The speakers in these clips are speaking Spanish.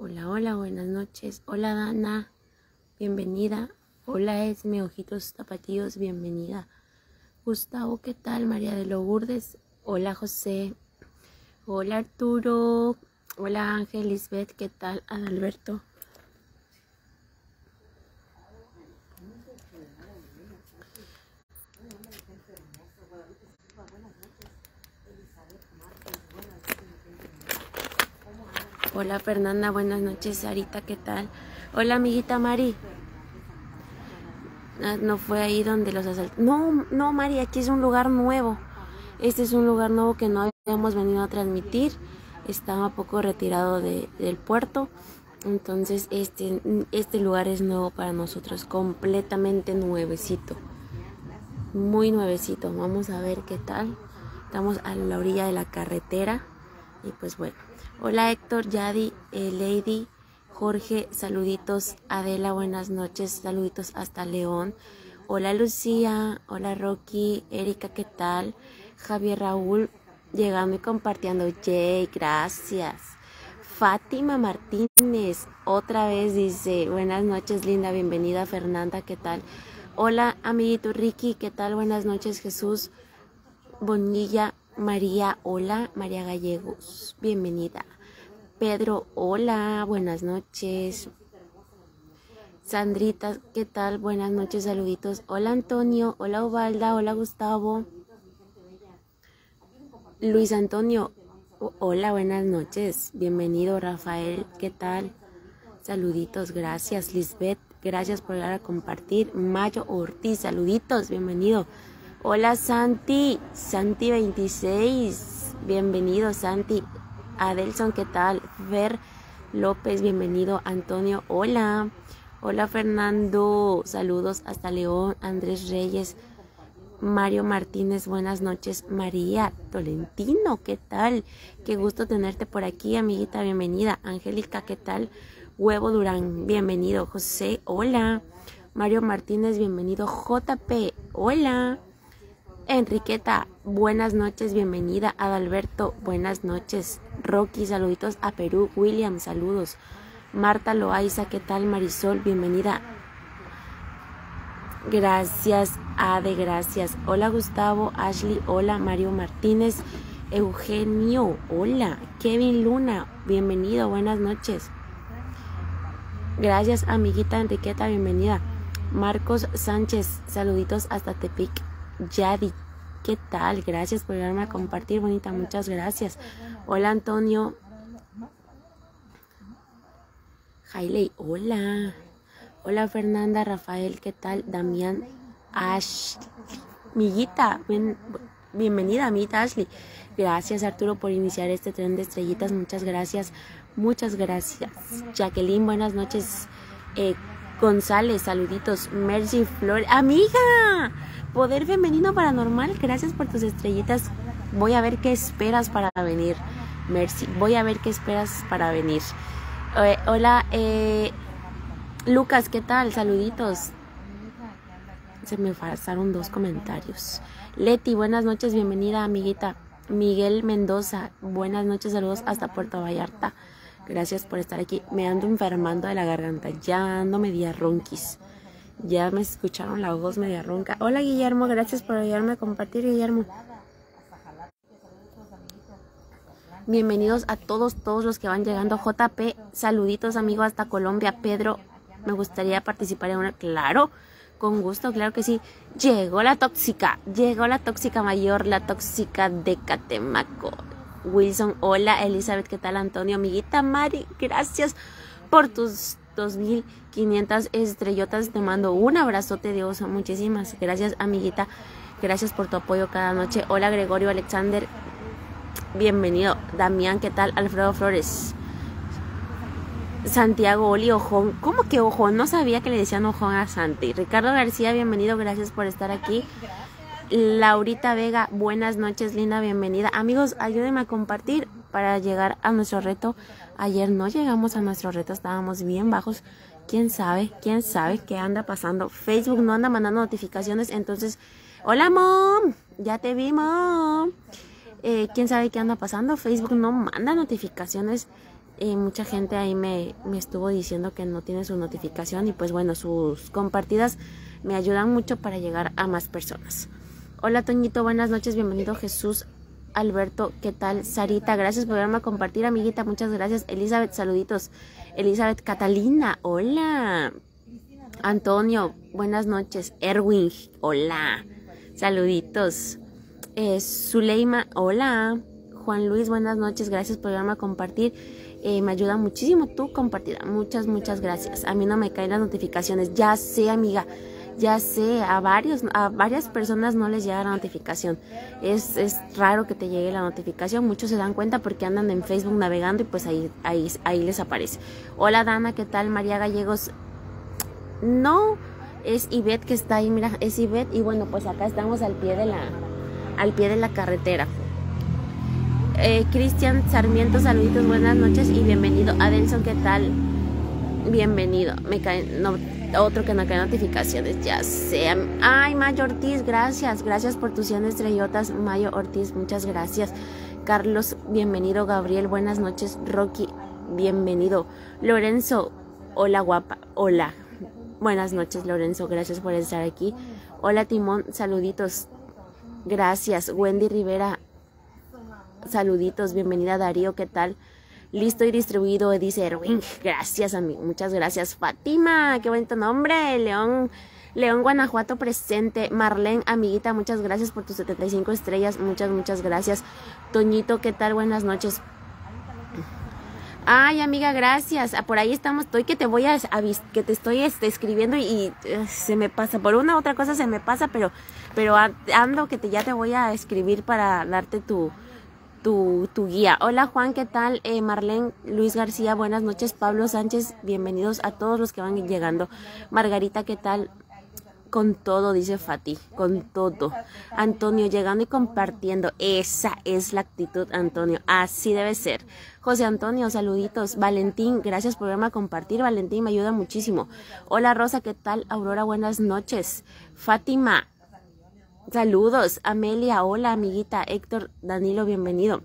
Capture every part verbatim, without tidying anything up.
Hola, hola, buenas noches. Hola, Dana, bienvenida. Hola, Esme, ojitos tapatíos, bienvenida. Gustavo, ¿qué tal? María de Lourdes. Hola, José. Hola, Arturo. Hola, Ángel, Lisbeth, ¿qué tal? Adalberto. Hola, Fernanda, buenas noches. Sarita, ¿qué tal? Hola, amiguita Mari. Ah, no fue ahí donde los asaltaron. No, no, Mari, aquí es un lugar nuevo. Este es un lugar nuevo que no habíamos venido a transmitir. Estaba un poco retirado de, del puerto. Entonces este, este lugar es nuevo para nosotros. Completamente nuevecito. Muy nuevecito. Vamos a ver qué tal. Estamos a la orilla de la carretera. Y pues bueno. Hola Héctor, Yadi, eh, Lady, Jorge, saluditos. Adela, buenas noches. Saluditos hasta León. Hola Lucía, hola Rocky, Erika, ¿qué tal? Javier Raúl, llegando y compartiendo. Yay, gracias. Fátima Martínez, otra vez dice, buenas noches linda, bienvenida. Fernanda, ¿qué tal? Hola amiguito Ricky, ¿qué tal? Buenas noches Jesús. Bonilla, María, hola. María Gallegos, bienvenida. Pedro, hola, buenas noches. Sandrita, ¿qué tal? Buenas noches, saluditos. Hola Antonio, hola Ubalda, hola Gustavo. Luis Antonio, hola, buenas noches. Bienvenido Rafael, ¿qué tal? Saluditos, gracias. Lisbeth, gracias por llegar a compartir. Mayo Ortiz, saluditos, bienvenido. Hola Santi, Santi veintiséis, bienvenido Santi. Adelson, ¿qué tal? Fer López, bienvenido. Antonio, hola. Hola Fernando, saludos hasta León. Andrés Reyes, Mario Martínez, buenas noches. María Tolentino, ¿qué tal? Qué gusto tenerte por aquí, amiguita, bienvenida. Angélica, ¿qué tal? Huevo Durán, bienvenido. José, hola. Mario Martínez, bienvenido. J P, hola. Enriqueta, buenas noches, bienvenida. Adalberto, buenas noches. Rocky, saluditos a Perú. William, saludos. Marta Loaiza, ¿qué tal? Marisol, bienvenida. Gracias, Ade, gracias. Hola Gustavo, Ashley, hola. Mario Martínez, Eugenio, hola. Kevin Luna, bienvenido, buenas noches. Gracias, amiguita Enriqueta, bienvenida. Marcos Sánchez, saluditos hasta Tepic. Yadi, ¿qué tal? Gracias por ayudarme a compartir, bonita, muchas gracias. Hola Antonio. Hailey, hola. Hola Fernanda, Rafael, ¿qué tal? Damián, Ash, amiguita, bien, bienvenida, amiguita Ashley. Gracias Arturo por iniciar este tren de estrellitas, muchas gracias, muchas gracias. Jacqueline, buenas noches. Eh, González, saluditos. Mercy Flores, amiga, Poder Femenino Paranormal, gracias por tus estrellitas. Voy a ver qué esperas para venir, Mercy, voy a ver qué esperas para venir. Eh, hola, eh, Lucas, ¿qué tal? Saluditos. Se me pasaron dos comentarios. Leti, buenas noches, bienvenida, amiguita. Miguel Mendoza, buenas noches, saludos hasta Puerto Vallarta. Gracias por estar aquí. Me ando enfermando de la garganta, ya ando media ronquis. Ya me escucharon la voz media ronca. Hola Guillermo, gracias por ayudarme a compartir, Guillermo. Bienvenidos a todos, todos los que van llegando. J P, saluditos amigo hasta Colombia. Pedro, me gustaría participar en una. Claro, con gusto, claro que sí. Llegó la tóxica, llegó la tóxica mayor, la tóxica de Catemaco. Wilson, hola. Elizabeth, ¿qué tal? Antonio, amiguita Mari, gracias por tus dos mil quinientas estrellotas. Te mando un abrazote de oso. Muchísimas gracias, amiguita. Gracias por tu apoyo cada noche. Hola Gregorio Alexander, bienvenido. Damián, ¿qué tal? Alfredo Flores. Santiago Oli, ojón. ¿Cómo que ojón? No sabía que le decían ojón a Santi. Ricardo García, bienvenido, gracias por estar aquí. Laurita Vega, buenas noches, linda, bienvenida. Amigos, ayúdenme a compartir para llegar a nuestro reto. Ayer no llegamos a nuestro reto, estábamos bien bajos. ¿Quién sabe? ¿Quién sabe qué anda pasando? Facebook no anda mandando notificaciones, entonces... Hola, mom. Ya te vi, mom. Eh, ¿Quién sabe qué anda pasando? Facebook no manda notificaciones. Eh, mucha gente ahí me, me estuvo diciendo que no tiene su notificación y pues bueno, sus compartidas me ayudan mucho para llegar a más personas. Hola Toñito, buenas noches, bienvenido Jesús Alberto, ¿qué tal? Sarita, gracias por verme a compartir, amiguita, muchas gracias. Elizabeth, saluditos. Elizabeth Catalina, hola. Antonio, buenas noches. Erwin, hola. Saluditos. Eh, Zuleima, hola. Juan Luis, buenas noches, gracias por verme a compartir. Eh, me ayuda muchísimo tu compartida. Muchas, muchas gracias. A mí no me caen las notificaciones. Ya sé, amiga. Ya sé, a varios, a varias personas no les llega la notificación. Es, es raro que te llegue la notificación. Muchos se dan cuenta porque andan en Facebook navegando y pues ahí, ahí, ahí les aparece. Hola Dana, ¿qué tal? María Gallegos. No, es Ivette que está ahí, mira, es Ivette. Y bueno, pues acá estamos al pie de la, al pie de la carretera. Eh, Cristian Sarmiento, saluditos, buenas noches y bienvenido. Adelson, ¿qué tal? Bienvenido. Me cae, no, otro que no cae notificaciones, ya sé. Ay, Mayo Ortiz, gracias. Gracias por tus cien estrellotas, Mayo Ortiz, muchas gracias. Carlos, bienvenido. Gabriel, buenas noches. Rocky, bienvenido. Lorenzo, hola guapa, hola. Buenas noches, Lorenzo, gracias por estar aquí. Hola Timón, saluditos. Gracias. Wendy Rivera, saluditos, bienvenida. Darío, ¿qué tal? Listo y distribuido, dice Erwin. Gracias, amigo. Muchas gracias. Fátima, qué bonito nombre. León, León, Guanajuato presente. Marlene, amiguita, muchas gracias por tus setenta y cinco estrellas. Muchas, muchas gracias. Toñito, ¿qué tal? Buenas noches. Ay, amiga, gracias. Por ahí estamos. Estoy que te voy a que te estoy este, escribiendo y, y uh, se me pasa. Por una u otra cosa se me pasa, pero, pero ando que te, ya te voy a escribir para darte tu. Tu, tu guía. Hola Juan, ¿qué tal? Eh, Marlene, Luis García, buenas noches. Pablo Sánchez, bienvenidos a todos los que van llegando. Margarita, ¿qué tal? Con todo, dice Fati, con todo. Antonio, llegando y compartiendo. Esa es la actitud, Antonio. Así debe ser. José Antonio, saluditos. Valentín, gracias por verme a compartir. Valentín, me ayuda muchísimo. Hola Rosa, ¿qué tal? Aurora, buenas noches. Fátima, saludos. Amelia, hola amiguita. Héctor, Danilo, bienvenido.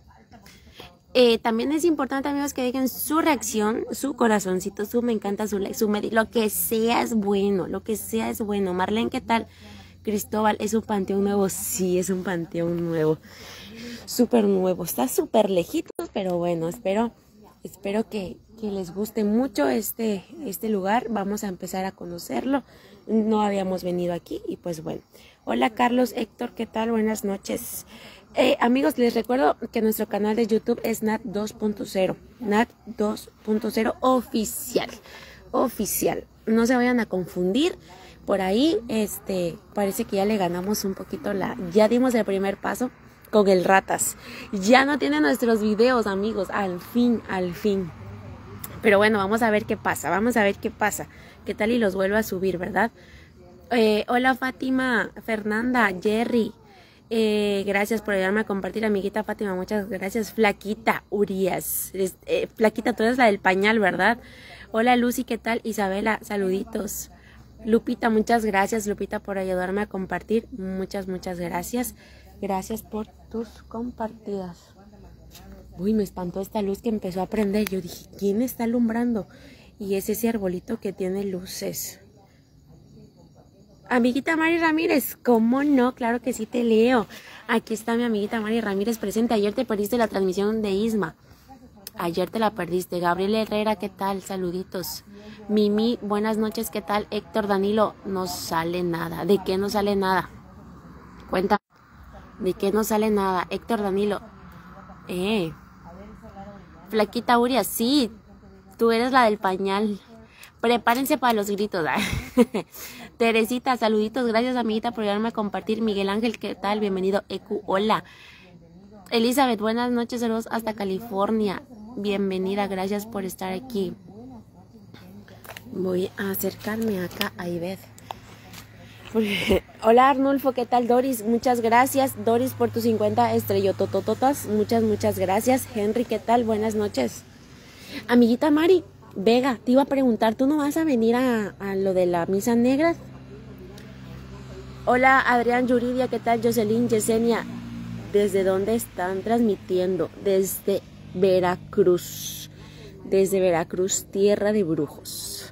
Eh, también es importante, amigos, que dejen su reacción, su corazoncito, su me encanta, su like, su me, lo que sea es bueno, lo que sea es bueno. Marlene, ¿qué tal? Cristóbal, ¿es un panteón nuevo? Sí, es un panteón nuevo. Súper nuevo. Está súper lejitos, pero bueno, espero, espero que, que les guste mucho este, este lugar. Vamos a empezar a conocerlo. No habíamos venido aquí y pues bueno. Hola Carlos, Héctor, ¿qué tal? Buenas noches. Eh, amigos, les recuerdo que nuestro canal de YouTube es Nat dos punto cero. Nat dos punto cero oficial. Oficial. No se vayan a confundir. Por ahí, este, parece que ya le ganamos un poquito la... Ya dimos el primer paso con el Ratas. Ya no tiene nuestros videos, amigos. Al fin, al fin. Pero bueno, vamos a ver qué pasa. Vamos a ver qué pasa. ¿Qué tal y los vuelvo a subir, verdad? Eh, hola Fátima, Fernanda, Jerry. Eh, gracias por ayudarme a compartir, amiguita Fátima. Muchas gracias. Flaquita, Urias. Eh, Flaquita, tú eres la del pañal, ¿verdad? Hola Lucy, ¿qué tal? Isabela, saluditos. Lupita, muchas gracias, Lupita, por ayudarme a compartir. Muchas, muchas gracias. Gracias por tus compartidas. Uy, me espantó esta luz que empezó a prender. Yo dije, ¿quién está alumbrando? Y es ese arbolito que tiene luces. Amiguita Mari Ramírez, ¿cómo no? Claro que sí te leo. Aquí está mi amiguita Mari Ramírez presente. Ayer te perdiste la transmisión de Isma. Ayer te la perdiste. Gabriel Herrera, ¿qué tal? Saluditos. Mimi, buenas noches, ¿qué tal? Héctor, Danilo, no sale nada. ¿De qué no sale nada? Cuenta. ¿De qué no sale nada? Héctor, Danilo. Eh. Flaquita Uria, sí. Tú eres la del pañal. Prepárense para los gritos. Teresita, saluditos. Gracias, amiguita, por ayudarme a compartir. Miguel Ángel, ¿qué tal? Bienvenido. Ecu, hola. Elizabeth, buenas noches. Saludos hasta California. Bienvenida. Gracias por estar aquí. Voy a acercarme acá a Ivette. Hola, Arnulfo, ¿qué tal? Doris, muchas gracias. Doris, por tus cincuenta estrellototototas. Muchas, muchas gracias. Henry, ¿qué tal? Buenas noches. Amiguita Mari Vega, te iba a preguntar, ¿tú no vas a venir a, a lo de la misa negra? Hola, Adrián Yuridia, ¿qué tal? Jocelyn, Yesenia, ¿desde dónde están transmitiendo? Desde Veracruz. desde Veracruz, tierra de brujos.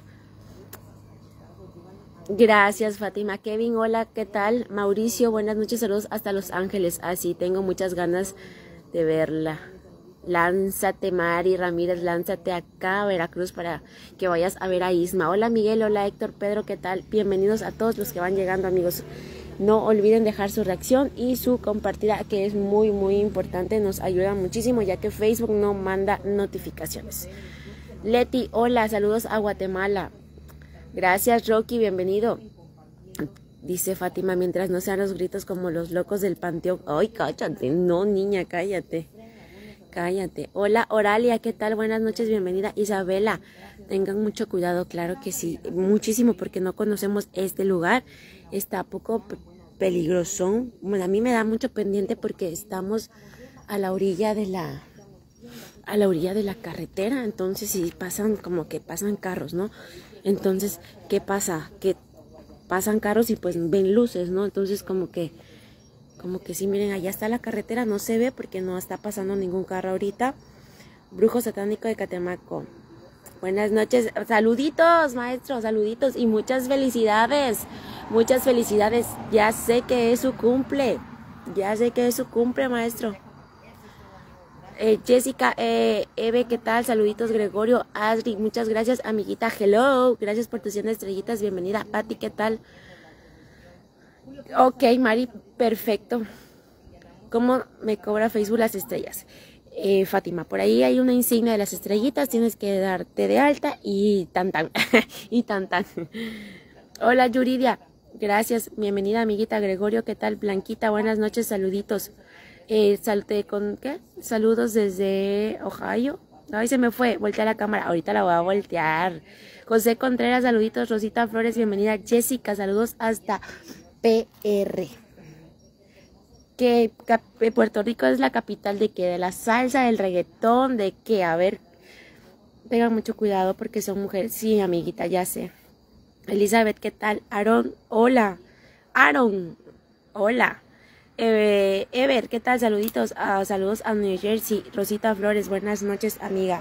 Gracias, Fátima. Kevin, hola, ¿qué tal? Mauricio, buenas noches, saludos hasta Los Ángeles. Así, ah, tengo muchas ganas de verla. Lánzate, Mari Ramírez, lánzate acá a Veracruz para que vayas a ver a Isma. Hola, Miguel, hola, Héctor, Pedro, ¿qué tal? Bienvenidos a todos los que van llegando, amigos. No olviden dejar su reacción y su compartida, que es muy, muy importante. Nos ayuda muchísimo, ya que Facebook no manda notificaciones. Leti, hola, saludos a Guatemala. Gracias, Rocky, bienvenido. Dice Fátima, mientras no sean los gritos como los locos del panteón. Ay, cállate, no, niña, cállate. Cállate. Hola, Oralia, ¿qué tal? Buenas noches, bienvenida. Isabela, tengan mucho cuidado, claro que sí, muchísimo, porque no conocemos este lugar. Está poco peligroso. Bueno, a mí me da mucho pendiente porque estamos a la orilla de la... a la orilla de la carretera, entonces sí pasan, como que pasan carros, ¿no? Entonces, ¿qué pasa? Que pasan carros y pues ven luces, ¿no? Entonces como que, como que sí, miren, allá está la carretera, no se ve porque no está pasando ningún carro ahorita. Brujo satánico de Catemaco. Buenas noches, saluditos, maestro, saluditos y muchas felicidades, muchas felicidades. Ya sé que es su cumple, ya sé que es su cumple, maestro. Eh, Jessica, eh, Eve, ¿qué tal? Saluditos, Gregorio, Adri, muchas gracias, amiguita, hello, gracias por tus cien estrellitas, bienvenida. Pati, ¿qué tal? Ok, Mari, perfecto. ¿Cómo me cobra Facebook las estrellas? Eh, Fátima, por ahí hay una insignia de las estrellitas, tienes que darte de alta y tan tan, y tan tan. Hola, Yuridia, gracias, bienvenida, amiguita. Gregorio, ¿qué tal? Blanquita, buenas noches, saluditos. Eh, salte con ¿qué? Saludos desde Ohio. Ay, se me fue, voltea la cámara, ahorita la voy a voltear. José Contreras, saluditos. Rosita Flores, bienvenida. Jessica, saludos hasta P R. Que Puerto Rico es la capital de qué, de la salsa, del reggaetón, de qué, a ver, tengan mucho cuidado porque son mujeres. Sí, amiguita, ya sé. Elizabeth, ¿qué tal? Aaron, hola. Aaron, hola. Eh, Ever, ¿qué tal? Saluditos, uh, saludos a New Jersey. Rosita Flores, buenas noches, amiga.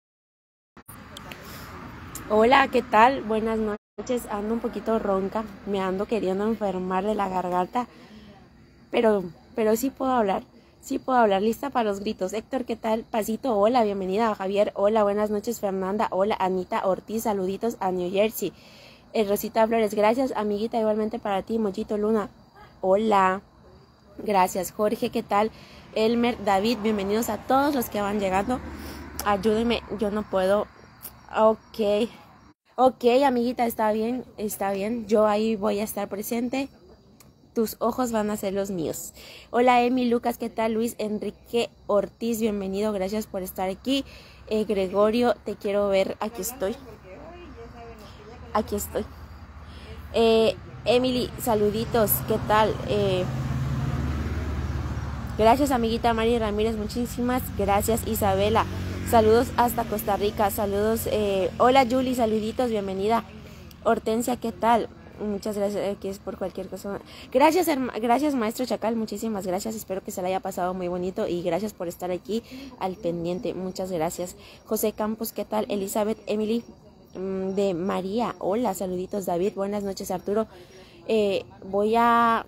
Hola, ¿qué tal? Buenas noches, ando un poquito ronca, me ando queriendo enfermar de la garganta, pero, pero sí puedo hablar, sí puedo hablar, lista para los gritos. Héctor, ¿qué tal? Pasito, hola, bienvenida. Javier, hola, buenas noches. Fernanda, hola. Anita Ortiz, saluditos a New Jersey. Eh, Rosita Flores, gracias, amiguita, igualmente para ti. Mochito Luna, hola. Gracias, Jorge, ¿qué tal? Elmer, David, bienvenidos a todos los que van llegando. Ayúdenme, yo no puedo. Ok, ok, amiguita, está bien, está bien. Yo ahí voy a estar presente. Tus ojos van a ser los míos. Hola, Emi, Lucas, ¿qué tal? Luis Enrique Ortiz, bienvenido, gracias por estar aquí. Eh, Gregorio, te quiero ver, aquí estoy. Aquí estoy. Eh, Emily, saluditos, ¿qué tal? Eh... Gracias, amiguita Mari Ramírez, muchísimas gracias. Isabela, saludos hasta Costa Rica, saludos. Eh, hola, Julie, saluditos, bienvenida. Hortensia, ¿qué tal? Muchas gracias, aquí es por cualquier cosa. Gracias, gracias, maestro Chacal, muchísimas gracias. Espero que se le haya pasado muy bonito y gracias por estar aquí al pendiente. Muchas gracias. José Campos, ¿qué tal? Elizabeth, Emily, mmm, de María, hola, saluditos. David, buenas noches. Arturo, eh, voy a...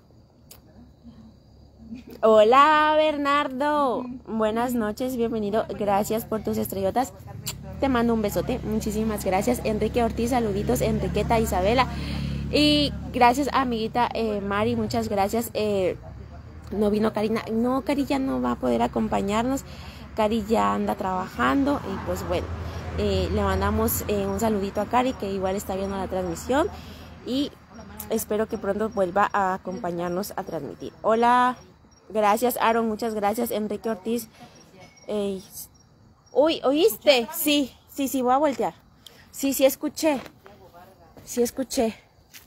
Hola, Bernardo, buenas noches, bienvenido, gracias por tus estrellotas, te mando un besote, muchísimas gracias. Enrique Ortiz, saluditos. Enriqueta, Isabela, y gracias, amiguita eh, Mari, muchas gracias. Eh, no vino Karina, no, Cari ya no va a poder acompañarnos, Cari ya anda trabajando y pues bueno, eh, le mandamos eh, un saludito a Cari, que igual está viendo la transmisión, y espero que pronto vuelva a acompañarnos a transmitir. Hola. Gracias, Aaron, muchas gracias. Enrique Ortiz. Eh, uy, ¿oíste? Sí, sí, sí, voy a voltear. Sí, sí, escuché. Sí, escuché.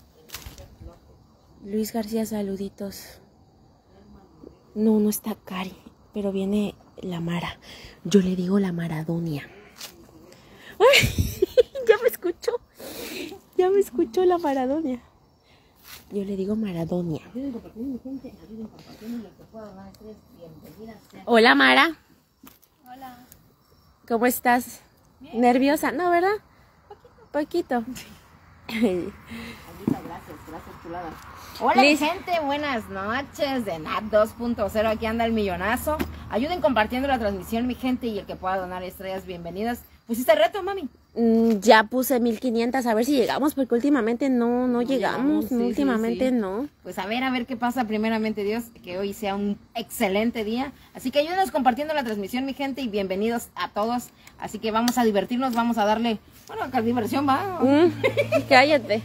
Luis García, saluditos. No, no está Cari, pero viene la Mara. Yo le digo la Maradonia. ¡Ay! Ya me escuchó. Ya me escuchó la Maradonia. Yo le digo Maradonia. Hola, Mara. Hola. ¿Cómo estás? Bien. ¿Nerviosa? No, ¿verdad? Poquito. Gracias, gracias, chulada. Hola, Liz. gente, buenas noches de Nat dos punto cero. Aquí anda el millonazo. Ayuden compartiendo la transmisión, mi gente, y el que pueda donar estrellas, bienvenidas. ¿Pusiste reto, mami? Mm, ya puse mil quinientas, a ver si llegamos, porque últimamente no, no, No llegamos, llegamos, sí, últimamente sí, sí. no. Pues a ver, a ver qué pasa, primeramente Dios, que hoy sea un excelente día. Así que ayúdenos compartiendo la transmisión, mi gente, y bienvenidos a todos. Así que vamos a divertirnos, vamos a darle, bueno, acá diversión va. Mm, cállate.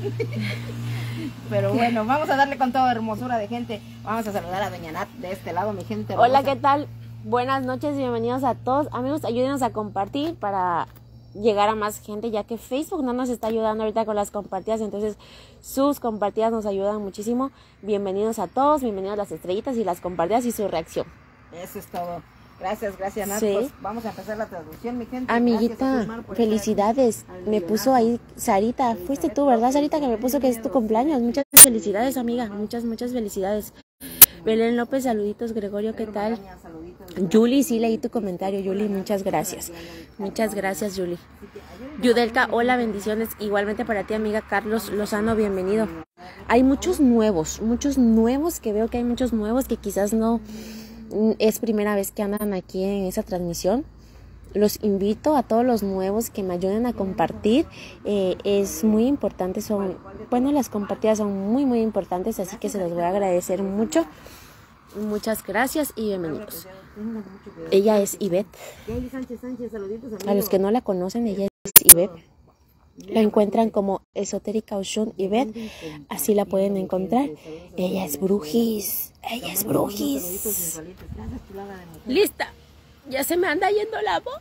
Pero bueno, vamos a darle con toda hermosura de gente. Vamos a saludar a Doña Nat de este lado, mi gente hermosa. Hola, ¿qué tal? Buenas noches, bienvenidos a todos. Amigos, ayúdenos a compartir para llegar a más gente, ya que Facebook no nos está ayudando ahorita con las compartidas, entonces sus compartidas nos ayudan muchísimo. Bienvenidos a todos, bienvenidos a las estrellitas y las compartidas y su reacción. Eso es todo. Gracias, gracias, Nat. Sí. Pues vamos a empezar la transmisión, mi gente. Amiguita, felicidades. Me puso ahí Sarita. Fuiste tú, ¿verdad, Sarita? Que me puso que es tu cumpleaños. Muchas felicidades, amiga. Muchas, muchas felicidades. Belén López, saluditos. Gregorio, ¿qué tal? Yuli, sí leí tu comentario, Yuli. Muchas gracias. Muchas gracias, Yuli. Yudelka, hola, bendiciones. Igualmente para ti, amiga. Carlos Lozano, bienvenido. Hay muchos nuevos, muchos nuevos que veo que hay muchos nuevos que quizás no es primera vez que andan aquí en esa transmisión. Los invito a todos los nuevos que me ayuden a compartir. Eh, es muy importante, son, bueno, las compartidas son muy muy importantes, así que se los voy a agradecer mucho. Muchas gracias y bienvenidos. Ella es Ivette. A los que no la conocen, ella es Ivette. La encuentran como Esotérica Oshun Ivette, así la pueden encontrar. Ella es brujis, ella es brujis. Lista, ya se me anda yendo la voz.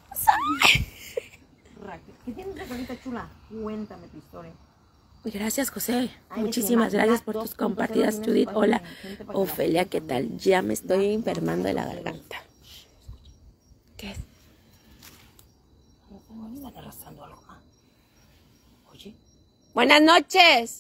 ¿Qué tienes de colita chula? Cuéntame tu historia. Gracias, José. Muchísimas gracias por tus compartidas, Judith. Hola, Ofelia, ¿qué tal? Ya me estoy enfermando de la garganta. ¿Qué es? Están arrastrando algo más. Oye. Buenas noches.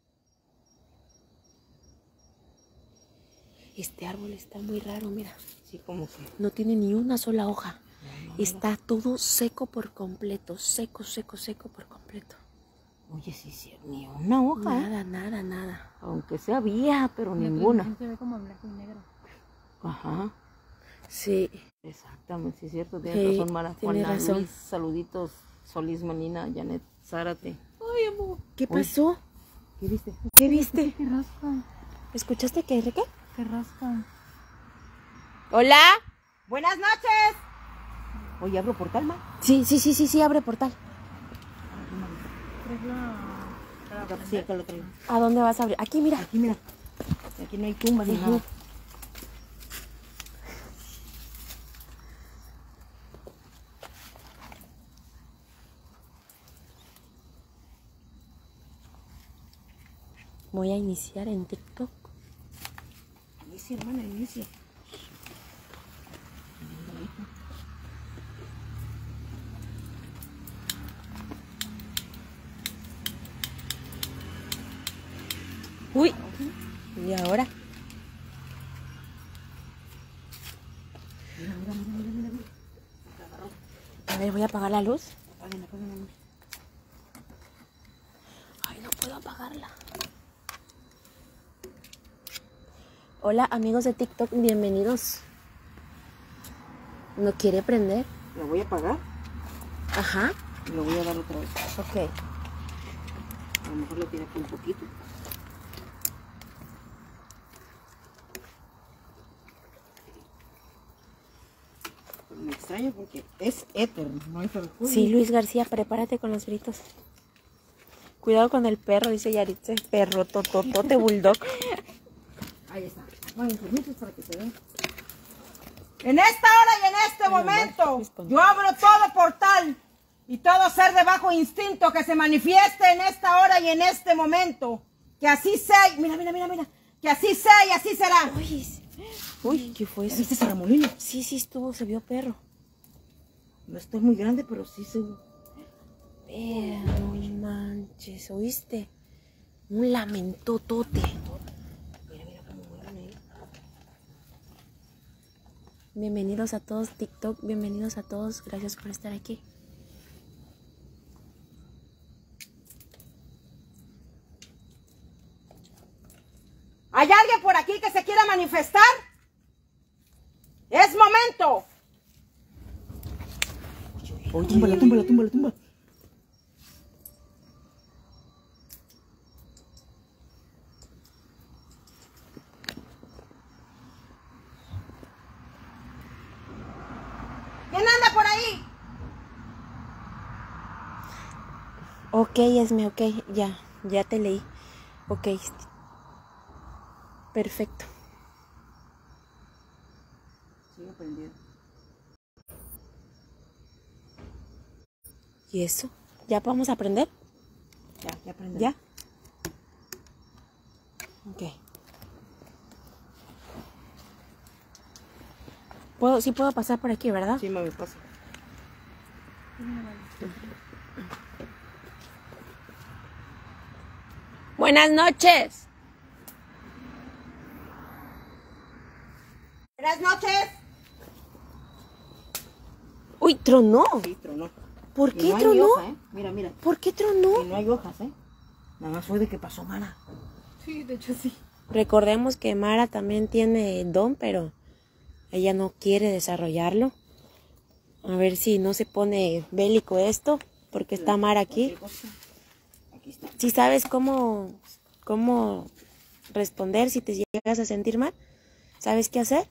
Este árbol está muy raro, mira. Sí, como que. No tiene ni una sola hoja. Está todo seco por completo. Seco, seco, seco por completo. Oye, sí, sí, ni una hoja. Nada, nada, nada. Aunque sea vieja, pero ninguna. Se ve como en blanco y negro. Ajá. Sí. Exactamente, sí es cierto. Tienes Sí, razón, Mara. tiene Juana, razón. Luis, saluditos. Solís, Manina, Janet, Zárate. Ay, amor. ¿Qué pasó? ¿Qué viste? ¿Qué viste? ¿Qué rasca? ¿Escuchaste qué, Enrique? ¿Qué rasca? Hola. Buenas noches. Oye, abro portal, ma. Sí, sí, sí, sí, sí, abre portal. ¿Crees la...? Sí, acá lo traigo. ¿A dónde vas a abrir? Aquí, mira. Aquí, mira. Aquí no hay tumbas ni Ujú. nada. Voy a iniciar en TikTok. Inicia, hermana, inicia. Uy. ¿Y ahora? A ver, voy a apagar la luz. Apaguen, apaguen la luz. Ay, no puedo apagarla. Hola, amigos de TikTok, bienvenidos. ¿No quiere prender? La voy a apagar Ajá. y lo voy a dar otra vez. Ok. A lo mejor lo tiene aquí un poquito. Pero me extraña porque es éter, no hay ferrocarril. Sí, Luis García, prepárate con los gritos. Cuidado con el perro, dice Yaritze. Perro, tototote, bulldog. Ahí está. Vayan, permisos para que se vean. En esta hora y en este momento, yo abro todo portal y todo ser de bajo instinto que se manifieste en esta hora y en este momento. Que así sea. Mira, mira, mira, mira. Que así sea y así será. Uy, uy, ¿qué fue eso? ¿Viste ese remolino? Sí, sí estuvo, se vio perro. No está muy grande, pero sí se... Pero no manches, ¿oíste? Un lamentotote. Mira, mira cómo mueven ahí. Bienvenidos a todos TikTok, bienvenidos a todos, gracias por estar aquí. ¿Hay alguien por aquí que se quiera manifestar? ¡Es momento! Oye, túmbala, túmbala, túmbala, túmbala. ¿Quién anda por ahí? Ok, Esme, ok, ya, ya te leí. Ok, perfecto. Sigue prendido. ¿Y eso? ¿Ya vamos a aprender? Ya, ya prendí. ¿Ya? Ok. ¿Puedo, sí puedo pasar por aquí, ¿verdad? Sí, mami, pasa. Buenas noches. Buenas noches. Uy, tronó. Sí, tronó. ¿Por Y qué no hay tronó? hoja, ¿eh? Mira, mira. ¿Por qué tronó? Y no hay hojas, ¿eh? Nada más fue de que pasó Mara. Sí, de hecho sí. Recordemos que Mara también tiene don, pero ella no quiere desarrollarlo. A ver si no se pone bélico esto, porque está Mara aquí. Aquí está. Si sabes cómo, cómo responder si te llegas a sentir mal, ¿sabes qué hacer?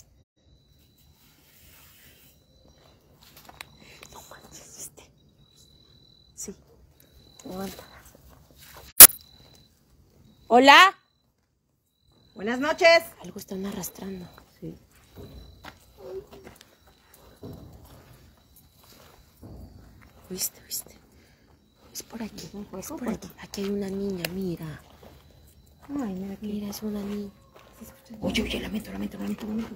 No manches, ¿viste? Sí, levanta. Hola. Buenas noches. Algo están arrastrando. Sí. ¿Viste? ¿Viste? Es por aquí, ¿Es un juego? es por aquí. Aquí hay una niña, mira. Ay, mira aquí. Mira, es una niña. Oye, oye, lamento, lamento, lamento, lamento.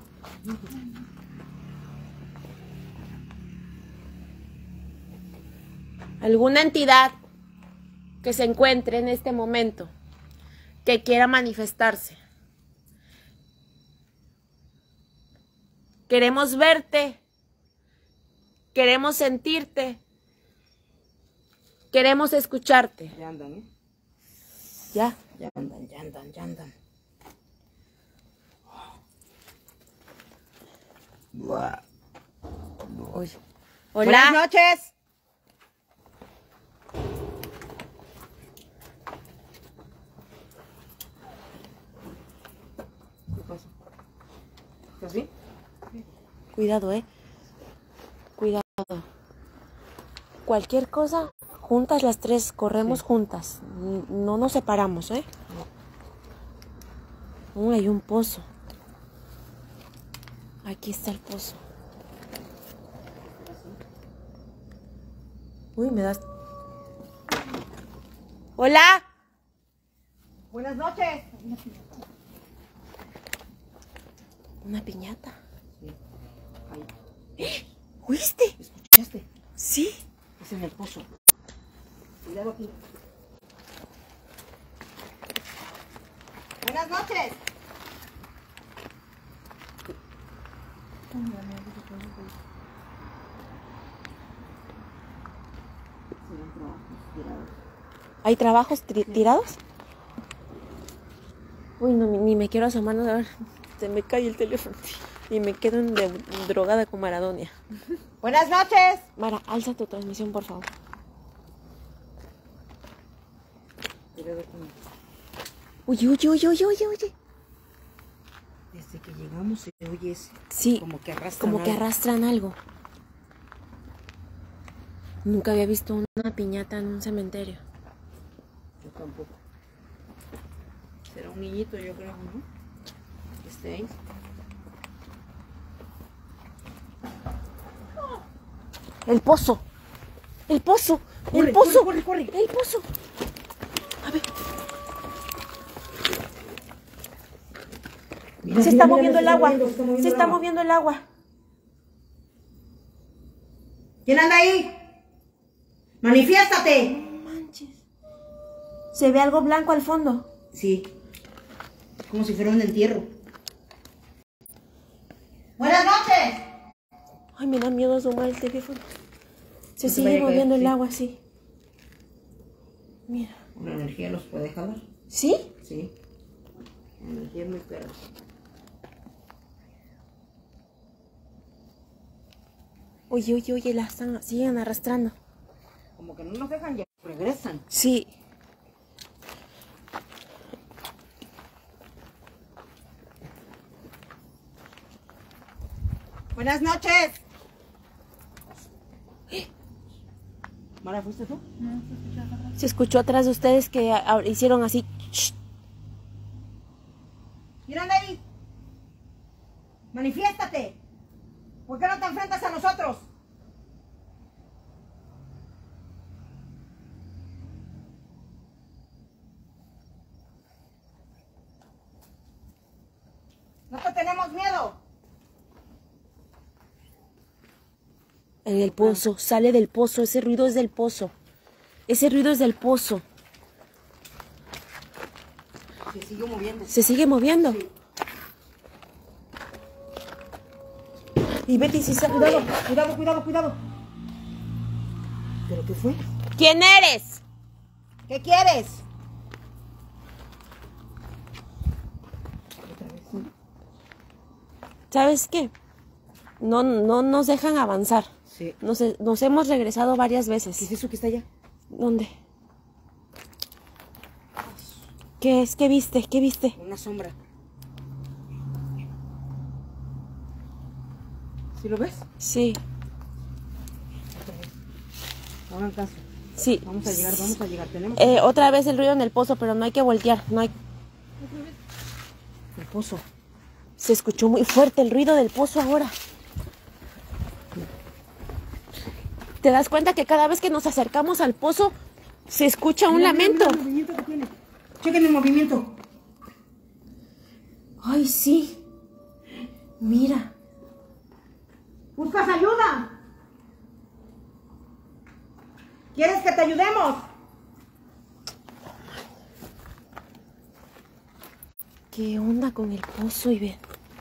Alguna entidad que se encuentre en este momento, que quiera manifestarse. Queremos verte, queremos sentirte, queremos escucharte. Ya andan, ¿eh? Ya. Ya andan, ya andan, ya andan. Oye. Buenas Hola. noches. ¿Qué pasa? ¿Estás bien? Cuidado, eh. Cuidado. Cualquier cosa, juntas las tres, corremos Sí. juntas. N- No nos separamos, ¿eh? Uh, hay un pozo. Aquí está el pozo. Uy, me das... Hola. Buenas noches. Una piñata. Sí. Ahí. ¿Oíste? ¿Escuchaste? Sí. Es en el pozo. Cuidado aquí. Buenas noches. Serán trabajos tirados. ¿Hay trabajos tri- tirados? Uy, no, ni me quiero asomar, no, a ver, se me cae el teléfono y me quedo en de- drogada con Maradonia. Buenas noches. Mara, alza tu transmisión, por favor. Cuidado con... Oye, oye, oye, oye, oye, oye. Desde que llegamos se oye ese. Sí, Como que arrastran como que algo. arrastran algo. Nunca había visto una piñata en un cementerio. Yo tampoco. Será un niñito, yo creo, ¿no? Que esté ahí. El pozo. El pozo. Corre, El pozo. corre, corre, corre. El pozo. A ver. Mira, Se mira, está mira, moviendo se el agua. moviendo, se está moviendo Se el está agua. moviendo el agua. ¿Quién anda ahí? Manifiéstate. No manches. Se ve algo blanco al fondo. Sí. Como si fuera un entierro. Buenas noches. Ay, me da miedo asomar el teléfono. Se No se sigue vaya a caer, moviendo el sí. agua, sí. Mira. Una energía los puede jalar. ¿Sí? Sí. Energía muy perra. Oye, oye, oye, la están, siguen arrastrando. Como que no nos dejan ya, regresan. Sí. Buenas noches. ¿Mara, fuiste tú? No, se escucha acá atrás. Se escuchó atrás de ustedes que a- hicieron así. Shh. Mírale ahí. Manifiéstate. ¿Por qué no te enfrentas a nosotros? No te tenemos miedo. En el pozo, sale del pozo, ese ruido es del pozo. Ese ruido es del pozo. Se sigue moviendo. ¿Se sigue moviendo? Y Betty, si sale. Cuidado, cuidado, cuidado, cuidado. ¿Pero qué fue? ¿Quién eres? ¿Qué quieres? ¿Sabes qué? No, no nos dejan avanzar. Sí. Nos, nos hemos regresado varias ¿Qué es veces. eso que está allá? ¿Dónde? ¿Qué es? ¿Qué viste? ¿Qué viste? Una sombra. ¿Sí lo ves? Sí, Hagan caso. sí. Vamos a llegar, vamos a llegar. Tenemos Eh, otra vez el ruido en el pozo, pero no hay que voltear. No hay... el pozo. Se escuchó muy fuerte el ruido del pozo ahora. ¿Te das cuenta que cada vez que nos acercamos al pozo se escucha un Mira, mira, lamento? mira el movimiento que tiene. Chequen el movimiento. Ay, sí. Mira. ¿Buscas ayuda? ¿Quieres que te ayudemos? ¿Qué onda con el pozo, Ivette?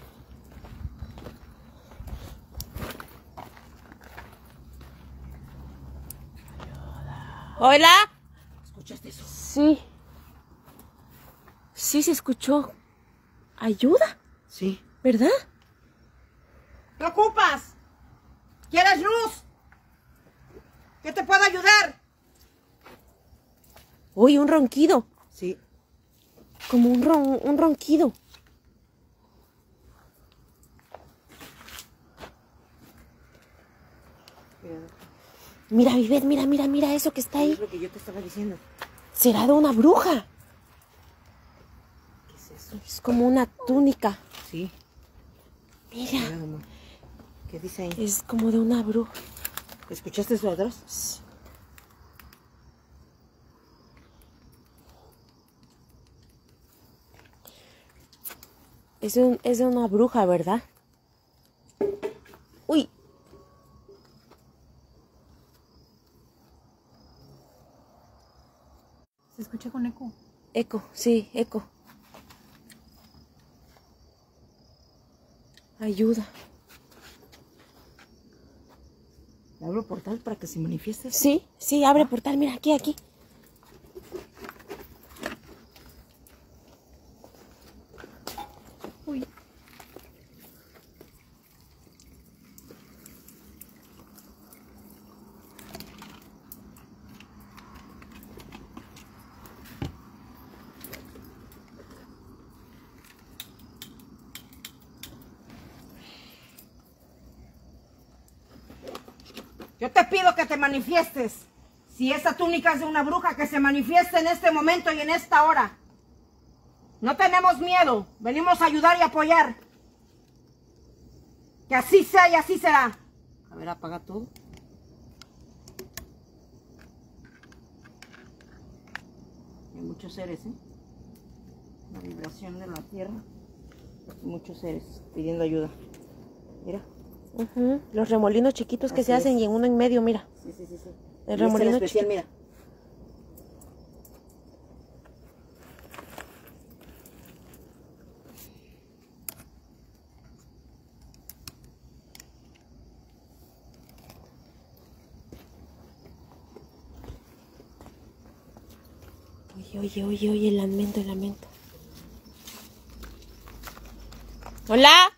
¿Hola? ¿Escuchaste eso? Sí. Sí se escuchó. ¿Ayuda? Sí. ¿Verdad? ¿Qué ocupas? ¿Quieres luz? ¿Qué te puedo ayudar? Oye, un ronquido. Sí. Como un, ron, un ronquido. Mira, Ivette, mira, mira, mira eso que está Es ahí. lo que yo te estaba diciendo. ¿Será de una bruja? ¿Qué es eso? Es como una túnica. Sí. Mira, Mira, mamá. ¿Qué dice ahí? es como de una bruja. ¿Escuchaste eso atrás? Es, un, es de una bruja, ¿verdad? Uy. Se escucha con eco. Eco, sí, eco. Ayuda. ¿Le abro portal para que se manifieste? Sí, sí, abre portal, mira, aquí, aquí. Uy. Yo te pido que te manifiestes. Si esa túnica es de una bruja, que se manifieste en este momento y en esta hora. No tenemos miedo. Venimos a ayudar y apoyar. Que así sea y así será. A ver, apaga todo. Hay muchos seres, ¿eh? La vibración de la tierra. Hay muchos seres pidiendo ayuda. Mira. Ujú, los remolinos chiquitos que Así se hacen es. y en uno en medio, mira. Sí, sí, sí, sí. El Y este en remolino especial, chiquito. mira. Oye, oye, oye, oye, el lamento, el lamento. Hola.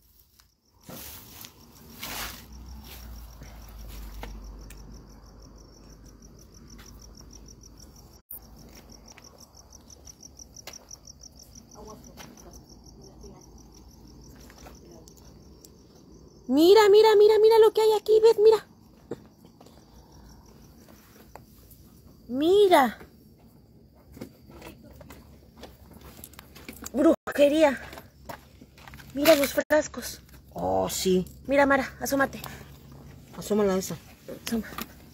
Mira, mira, mira, mira lo que hay aquí, ves, mira. Mira. Brujería. Mira los frascos. Oh, sí. Mira, Mara, asómate. Asómala esa. Asoma.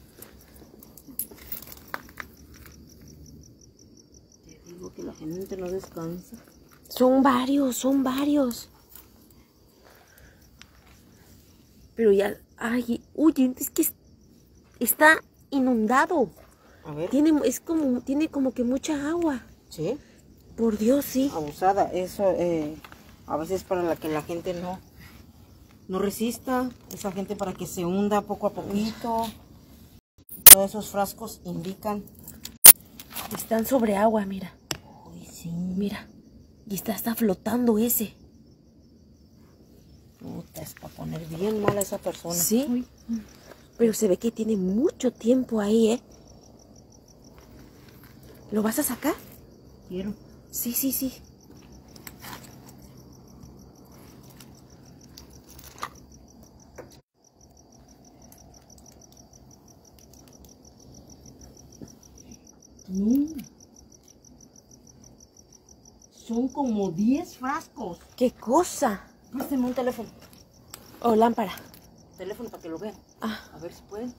Te digo que la gente no descansa. Son varios, son varios. Pero ya, ay, oye, es que está inundado. A ver. Tiene, es como, tiene como que mucha agua. Sí. Por Dios, sí. Abusada. Eso eh, a veces para la que la gente no, no resista. Esa gente para que se hunda poco a poquito. Todos esos frascos indican. Están sobre agua, mira. Uy, sí. Mira. Y está, está flotando ese. Puta, es para poner bien mal a esa persona. Sí. Pero se ve que tiene mucho tiempo ahí, ¿eh? ¿Lo vas a sacar? Quiero. Sí, sí, sí. No. Son como diez frascos. ¿Qué cosa? Préstame un teléfono. Oh, lámpara. Teléfono para que lo vean. Ah. A ver si pueden.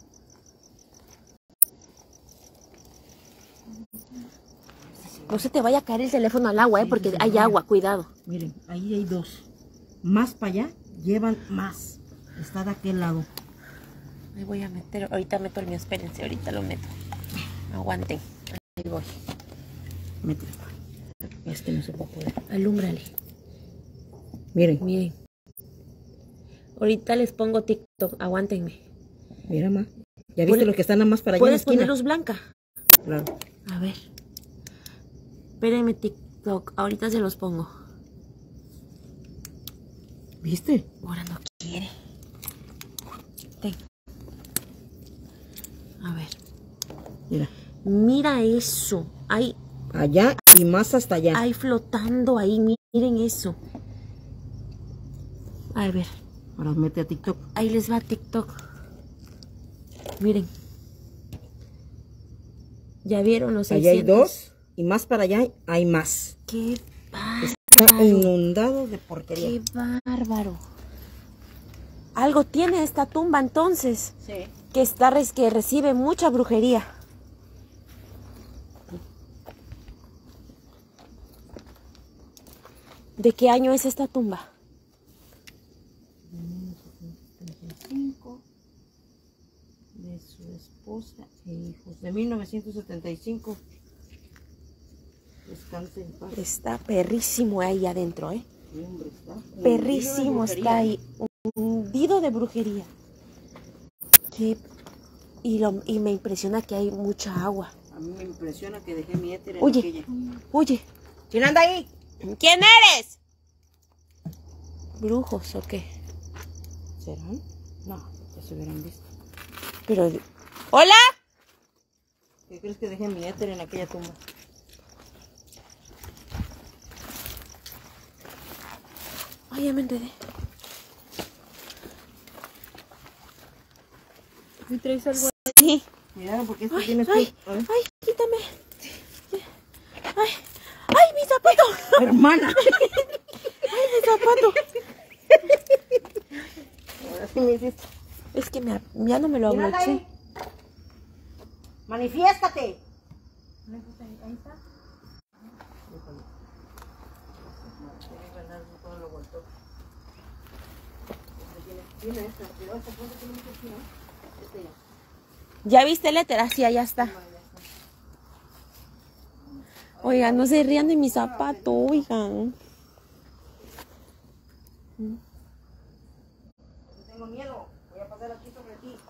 No se te vaya a caer el teléfono al agua, ¿eh? Porque hay agua, cuidado. Miren, ahí hay dos. Más para allá llevan más. Está de aquel lado. Ahí voy a meter, ahorita meto el mío, espérense, ahorita lo meto. Aguanten, ahí voy. Mételo. Es que no se va a poder. Alúmbrale. Miren, Miren. Ahorita les pongo TikTok, aguántenme. mira, ma. ¿Ya viste lo que está nada más para allá en la ¿Puedes esquina? poner luz blanca? Claro. A ver. Espérenme TikTok, ahorita se los pongo. ¿Viste? Ahora no quiere. Ten. A ver. Mira. Mira eso. Hay, Allá y más hasta allá. hay flotando ahí. Miren eso. A ver. Ahora mete a TikTok. Ahí les va TikTok. Miren. ¿Ya vieron los Allá hay seiscientos? dos y más para allá hay más. ¡Qué bárbaro! Está inundado de porquería. ¡Qué bárbaro! Algo tiene esta tumba entonces. Sí. Que, está, que recibe mucha brujería. ¿De qué año es esta tumba? De su esposa e hijos. De mil novecientos setenta y cinco. Descanse en paz. Está perrísimo ahí adentro, ¿eh? Sí, hombre, está Perrísimo está ahí. Hundido de brujería. Qué... Y, lo... y me impresiona que hay mucha agua. A mí me impresiona que dejé mi éter en Oye, aquella. oye. ¿Quién anda ahí? ¿Quién eres? ¿Brujos o qué? ¿Serán? No, ya se hubieran visto. Pero... ¿Hola? ¿Qué crees que dejé mi éter en aquella tumba? Ay, ya me enredé. ¿Y traes algo? Sí. Mira, porque esto Ay, tienes ay, que... A ver. ay, quítame. Ay, ay, mi zapato. Hermana. Ay, mi zapato. Ahora sí me hiciste. Es que me, ya no me lo ¿Quién anda abroché. ahí? Manifiéstate. Ahí está. ¿Ya viste el éter? Así, allá está. Oigan, no se rían de mi zapato, oigan. Tengo miedo. Voy a pasar aquí sobre ti.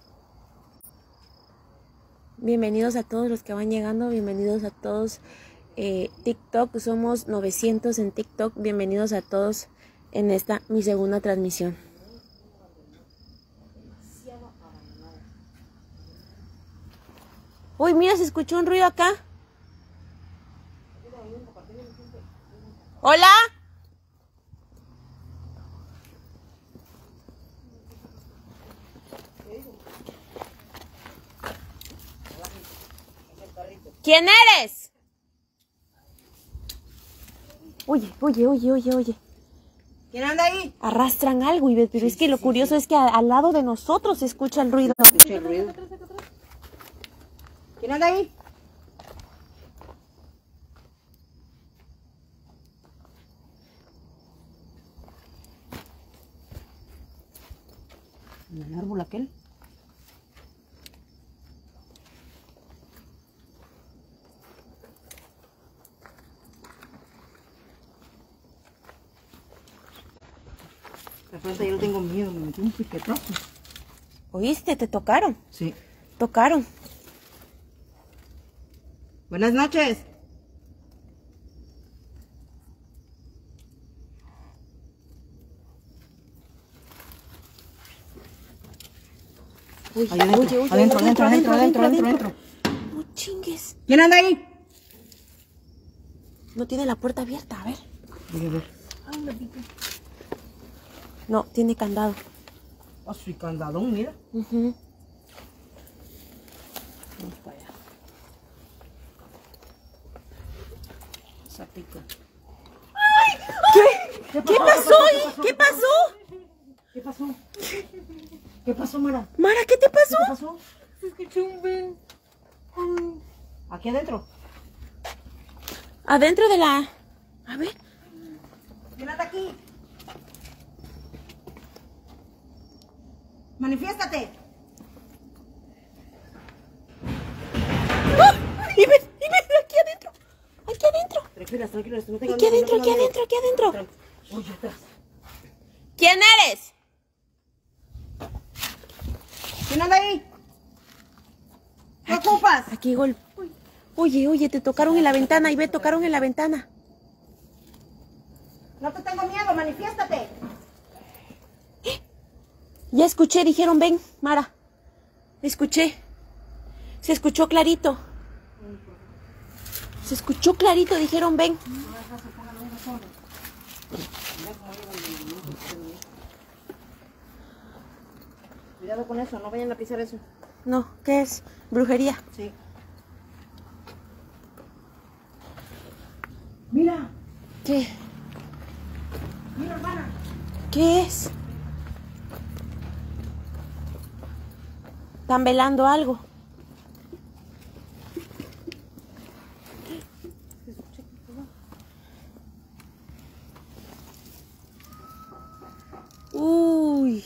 Bienvenidos a todos los que van llegando, bienvenidos a todos eh, TikTok. Somos novecientos en TikTok. Bienvenidos a todos en esta, mi segunda transmisión. Uy, mira, se escuchó un ruido acá. Hola. ¿Quién eres? Oye, oye, oye, oye, oye. ¿Quién anda ahí? Arrastran algo, Ivette, pero sí, es que lo sí, curioso sí. es que a, al lado de nosotros se escucha el ruido. Se escucha el ruido. ¿Quién anda ahí? ¿En el árbol aquel? De repente yo tengo miedo, me metí un piquetazo. ¿Oíste? ¿Te tocaron? Sí. Tocaron. Buenas noches. Uy, adentro, oye, oye, adentro, adentro, adentro, adentro, adentro, adentro. No chingues. ¿Quién anda ahí? No tiene la puerta abierta, a ver. Voy a ver. Ay, me piqué. No, tiene candado. Ah, su candadón, mira. Uh-huh. Vamos para allá. Esa pica. ¿Qué? ¿Qué, ¿Qué pasó ahí? ¿Qué pasó? ¿Qué pasó? ¿Qué pasó, Mara? Mara, ¿qué te pasó? ¿Qué pasó? Se escuchó un ven. Aquí adentro. Adentro de la... A ver. ¿Quién anda aquí? Manifiéstate. ¡Ah! Ivette, Ivette, aquí adentro. Aquí adentro. Tranquilas, tranquilas. No tengan Aquí miedo, adentro, no aquí tengan adentro, aquí adentro. miedo. Uy, atrás. ¿Quién eres? ¿Quién anda ahí? ¿Qué ocupas? Aquí gol. Oye, oye, te tocaron en la ventana, Ivette, tocaron en la ventana. No te tengo miedo, manifiéstate. Ya escuché, dijeron ven, Mara. Escuché. Se escuchó clarito. Se escuchó clarito, dijeron ven. Cuidado con eso, no vayan a pisar eso. No, ¿qué es? Brujería. Sí. Mira, ¿Qué? mira, hermana. ¿Qué es? Están velando algo. Uy.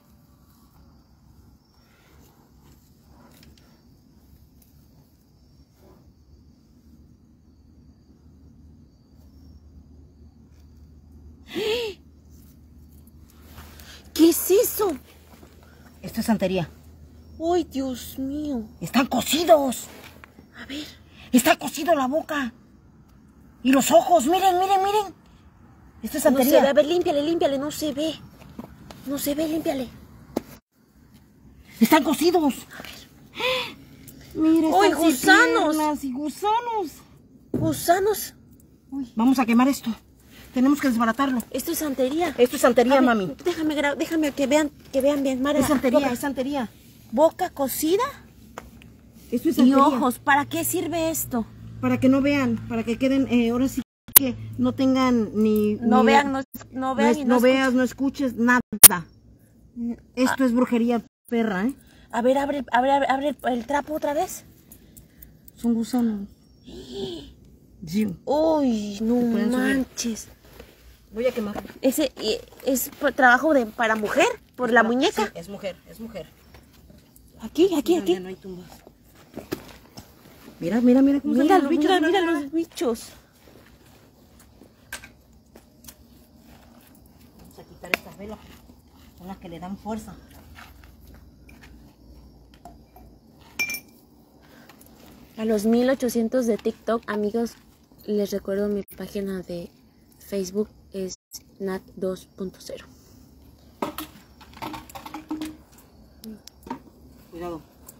¿Qué es eso? Esto es santería. ¡Ay, Dios mío! Están cocidos. A ver. Está cocido la boca. Y los ojos, miren, miren, miren. Esto es No santería. se ve. A ver, límpiale, límpiale. No se ve. No se ve, límpiale. Están cocidos. A ver. Mira, ¡Uy, están gusanos! cipiernas y gusanos. Gusanos. Uy, vamos a quemar esto. Tenemos que desbaratarlo. Esto es santería. Esto es santería, A ver, mami. Déjame, gra- déjame que vean, que vean bien. Mara, Es santería, boca, es santería. boca cocida Esto es y santería. ojos. ¿Para qué sirve esto? Para que no vean, para que queden, eh, ahora sí que no tengan ni... No ni- vean, no, no vean no, y no no veas, no escuches nada. Esto es brujería perra, ¿eh? A ver, abre, abre, abre, abre el, el trapo otra vez. Son gusanos. Sí. Uy, no pueden subir. manches. Voy a quemar. Ese eh, es por- trabajo de para mujer, por la muñeca. Sí, es mujer, es mujer. Aquí, aquí, Mira, aquí. ya no hay tumbas. Mira, mira, mira cómo Mira, salen los los bichos. mira, mira los bichos. Vamos a quitar estas velas. Son las que le dan fuerza. A los mil ochocientos de TikTok, amigos, les recuerdo mi página de Facebook es Nat dos punto cero. Cuidado.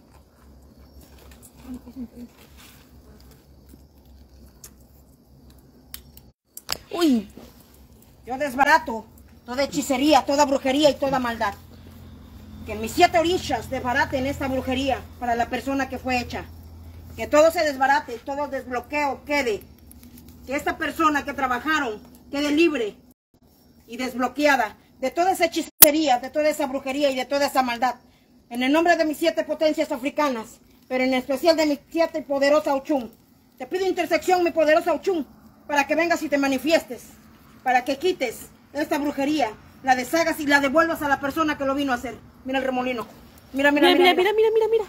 Uy, Yo desbarato toda hechicería, toda brujería y toda maldad. Que mis siete orillas desbaraten esta brujería para la persona que fue hecha. Que todo se desbarate, todo desbloqueo quede. Que esta persona que trabajaron quede libre y desbloqueada de toda esa hechicería, de toda esa brujería y de toda esa maldad. En el nombre de mis siete potencias africanas, pero en especial de mi siete poderosa Ochum. Te pido intersección, mi poderosa Ochum, para que vengas y te manifiestes, para que quites esta brujería, la deshagas y la devuelvas a la persona que lo vino a hacer. Mira el remolino. Mira, mira, mira, mira, mira, mira, mira, mira, mira.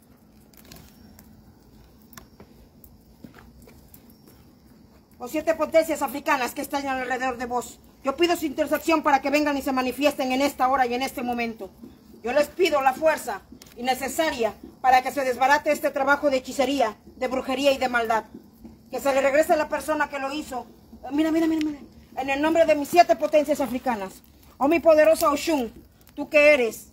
O siete potencias africanas que están alrededor de vos. Yo pido su intersección para que vengan y se manifiesten en esta hora y en este momento. Yo les pido la fuerza innecesaria para que se desbarate este trabajo de hechicería, de brujería y de maldad. Que se le regrese a la persona que lo hizo. Mira, mira, mira, mira. En el nombre de mis siete potencias africanas. Oh, mi poderosa Oshun, ¿tú qué eres?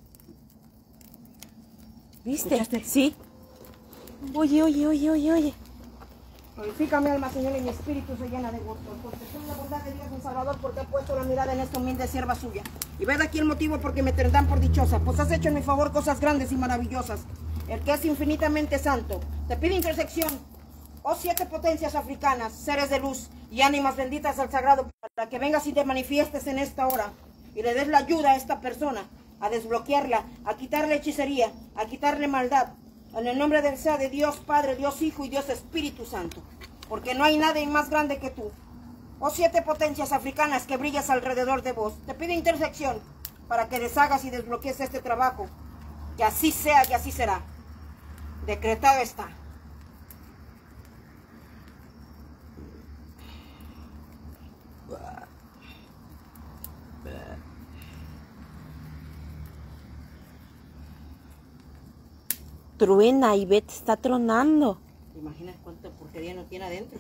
¿Viste? Sí. Oye, oye, oye, oye, oye. Glorifica mi alma, Señor, y mi espíritu se llena de gozo. Porque soy la bondad de Dios, mi Salvador, porque he puesto la mirada en esta humilde sierva suya. Y ved aquí el motivo porque me tendrán por dichosa, pues has hecho en mi favor cosas grandes y maravillosas. El que es infinitamente santo. Te pido intersección, oh siete potencias africanas, seres de luz y ánimas benditas al sagrado, para que vengas y te manifiestes en esta hora y le des la ayuda a esta persona, a desbloquearla, a quitarle hechicería, a quitarle maldad. En el nombre del sea de Dios Padre, Dios Hijo y Dios Espíritu Santo. Porque no hay nadie más grande que tú. Oh siete potencias africanas que brillas alrededor de vos. Te pido intersección para que deshagas y desbloquees este trabajo. Que así sea y así será. Decretado está. Truena, Ivette está tronando. ¿Te imaginas cuánta porquería no tiene adentro?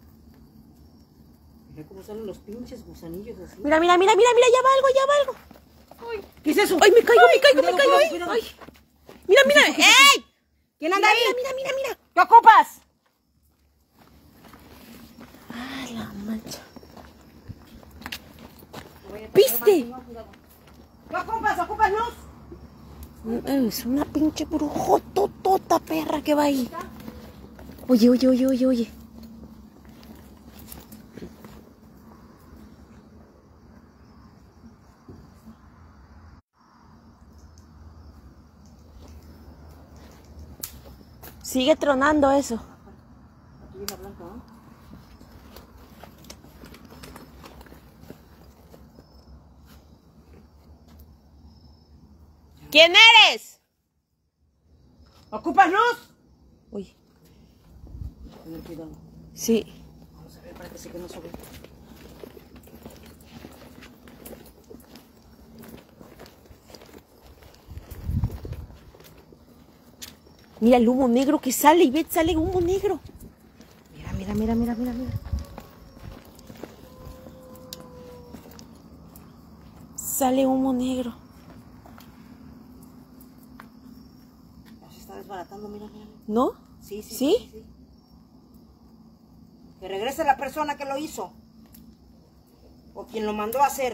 Mira cómo salen los pinches gusanillos así. Mira, mira, mira, mira, mira, ya va algo, ya va algo. Ay, ¿qué es eso? Ay, me caigo, me caigo, cuidado, me caigo. cuidado, Ay, cuidado. ay. Mira, mira, ¡ey! ¿Quién anda Mira, ahí? mira, mira, mira, mira. ¿Qué ocupas? Ah, la mancha. Voy a pasar ¿Viste? más, no, cuidado. ¿Qué ocupas? ¿Ocupas luz? Es una pinche brujototota perra que va ahí. Oye, oye, oye, oye, oye. Sigue tronando eso. Aquí viene la blanca, ¿no? ¿Quién eres? ¿Ocupas luz? Uy, Tener cuidado. sí. Vamos a ver para que se quede sobre. Mira el humo negro que sale, Ivette, sale humo negro. Mira, mira, mira, mira, mira, mira. Sale humo negro. Ya se está desbaratando, mira, mira. ¿No? Sí, sí, ¿Sí? sí, sí, sí. Que regrese la persona que lo hizo. O quien lo mandó a hacer.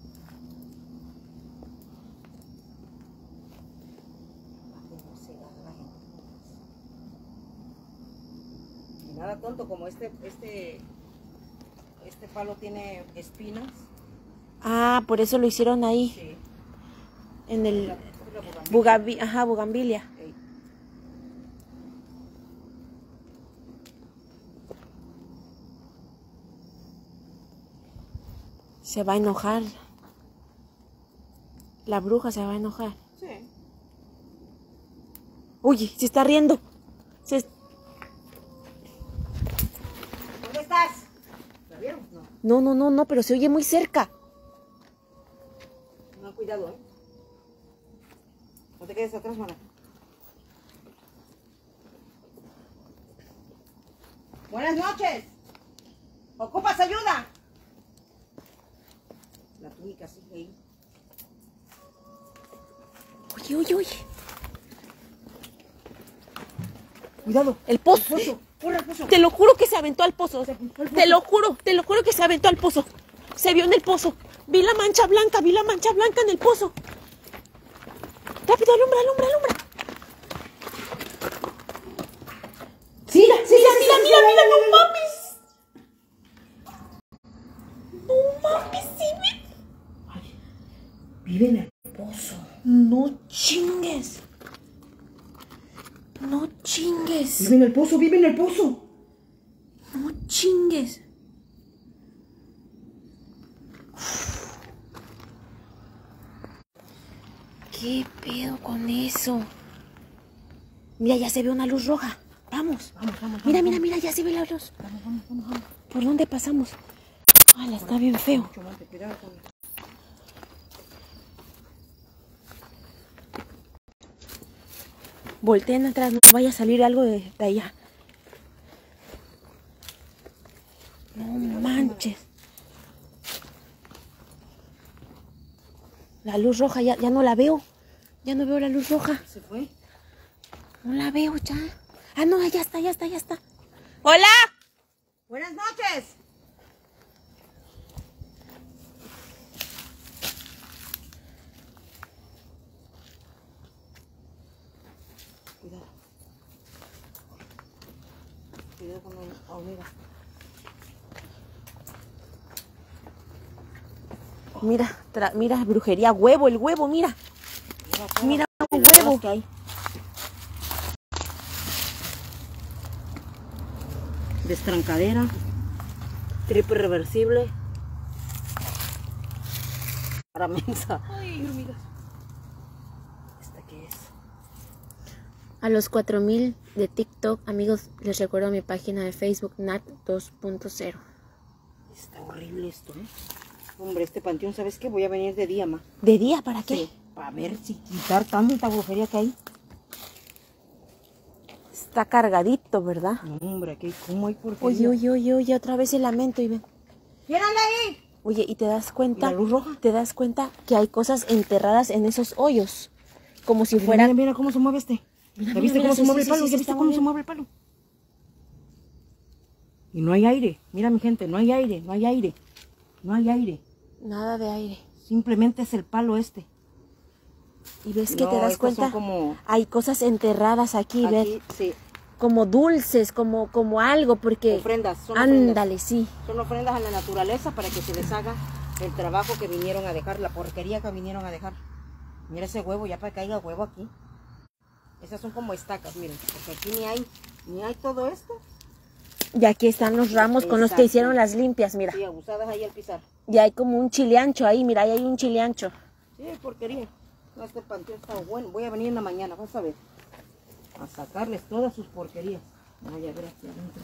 Y nada tonto, como este, este, este palo tiene espinas. Ah, por eso lo hicieron ahí. Sí. En el La- la bugambilia. Bugambi- ajá, bugambilia. Ey. Se va a enojar. La bruja se va a enojar. Sí. Oye, se está riendo. Se... ¿Dónde estás? ¿La vieron? No. No, no, no, no, pero se oye muy cerca. No, cuidado, ¿eh? No te quedes atrás, mana. Buenas noches. ¿Ocupas ayuda? La túnica sigue ahí. Oye, oye, oye. Cuidado. El pozo. El pozo. Corre al pozo. Te lo juro que se aventó al pozo. Te lo juro, te lo juro que se aventó al pozo. Se vio en el pozo. Vi la mancha blanca, vi la mancha blanca en el pozo. Rápido, alumbra, alumbra, alumbra. Sí, Mira, sí, mira, sí, mira, sí, mira, sí, mira, sí, no sí. mames. No mames, sí, ve. Ay, vive en el pozo. No chingues. No chingues. Vive en el pozo, vive en el pozo. No chingues. ¿Qué pedo con eso? Mira, ya se ve una luz roja. Vamos. Vamos, vamos, Mira, vamos, mira, mira, ya se ve la luz. Vamos, vamos, vamos, vamos. ¿Por dónde pasamos? Ay, está bien feo. Mucho monte, cuidado con... Volteen atrás, no vaya a salir algo de, de allá. No manches. La luz roja, ya, ya no la veo. Ya no veo la luz roja. ¿Se fue? No la veo ya. Ah, no, ya está, ya está, ya está. ¡Hola! Buenas noches. Cuidado. Cuidado con la hormiga. Mira, tra- mira, brujería, huevo, el huevo, mira. Mira, un huevo. Que hay. Destrancadera. Triple reversible. Para mensa. Ay, hormigas. ¿Esta qué es? A los cuatro mil de TikTok, amigos, les recuerdo mi página de Facebook, Nat dos punto cero. Está horrible esto, ¿eh? Hombre, este panteón, ¿sabes qué? Voy a venir de día, ma. ¿De día para qué? Sí, para ver si quitar tanta brujería que hay. Está cargadito, ¿verdad? No, hombre, aquí, ¿cómo hay porquería? Oye, oye, oye, oye, otra vez el lamento y ven. ¿Quién anda ahí? Oye, ¿y te das ¿Y cuenta? la luz roja? ¿Te das cuenta que hay cosas enterradas en esos hoyos? Como si Mira, fuera... mira, mira cómo se mueve este. Mira, ¿Ya mira, viste mira, cómo sí, se mueve sí, el palo? sí, ¿Ya sí, viste está cómo se moviendo. mueve el palo? Y no hay aire. Mira, mi gente, no hay aire, no hay aire. No hay aire. Nada de aire. Simplemente es el palo este. Y ves que No, te das estas cuenta, son como- hay cosas enterradas aquí, ¿ves? Aquí, sí. Como dulces, como, como algo, porque... Ofrendas, son ofrendas. Ándale, sí. Son ofrendas a la naturaleza para que se les haga el trabajo que vinieron a dejar, la porquería que vinieron a dejar. Mira ese huevo, ya para que caiga huevo aquí. Esas son como estacas, miren, porque aquí ni hay, ni hay todo esto. Y aquí están los ramos con los que Exacto. hicieron las limpias, mira. Sí, abusadas ahí al pisar. Y hay como un chileancho ahí, mira, ahí hay un chileancho. Sí, hay porquería. No, este panteón está bueno. Voy a venir en la mañana, vas a ver. A sacarles todas sus porquerías. Voy a ver aquí adentro.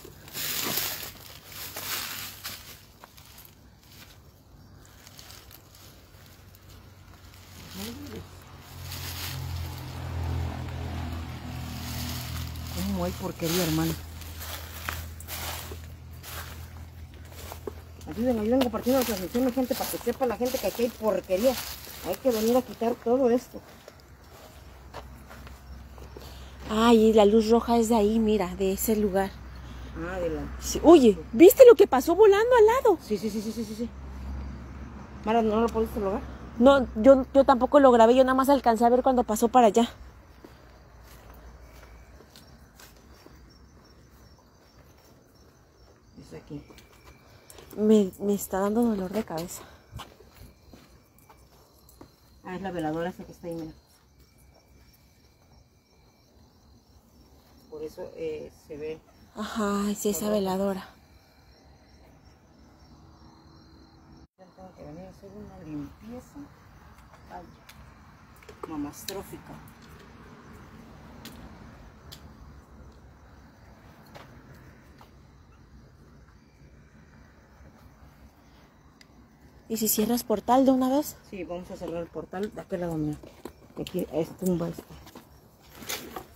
¿Cómo hay porquería, hermano? Ayuden, ayuden compartiendo la transmisión, gente, para que sepa la gente que aquí hay porquería. Hay que venir a quitar todo esto. Ay, la luz roja es de ahí, mira, de ese lugar. Ah, de la... Sí, oye, ¿viste lo que pasó volando al lado? Sí, sí, sí, sí, sí, sí, sí. Mara, ¿no lo pudiste lograr? No, yo, yo tampoco lo grabé, yo nada más alcancé a ver cuando pasó para allá. Es aquí. Me, me está dando dolor de cabeza. Ah, es la veladora esa que está ahí, mira. Por eso eh, se ve. Ajá, es esa veladora. Tengo que venir a hacer una limpieza. Ay, mamastrófica. ¿Y si cierras portal de una vez? Sí, vamos a cerrar el portal de aquel lado, mira. Que aquí es tumba esta.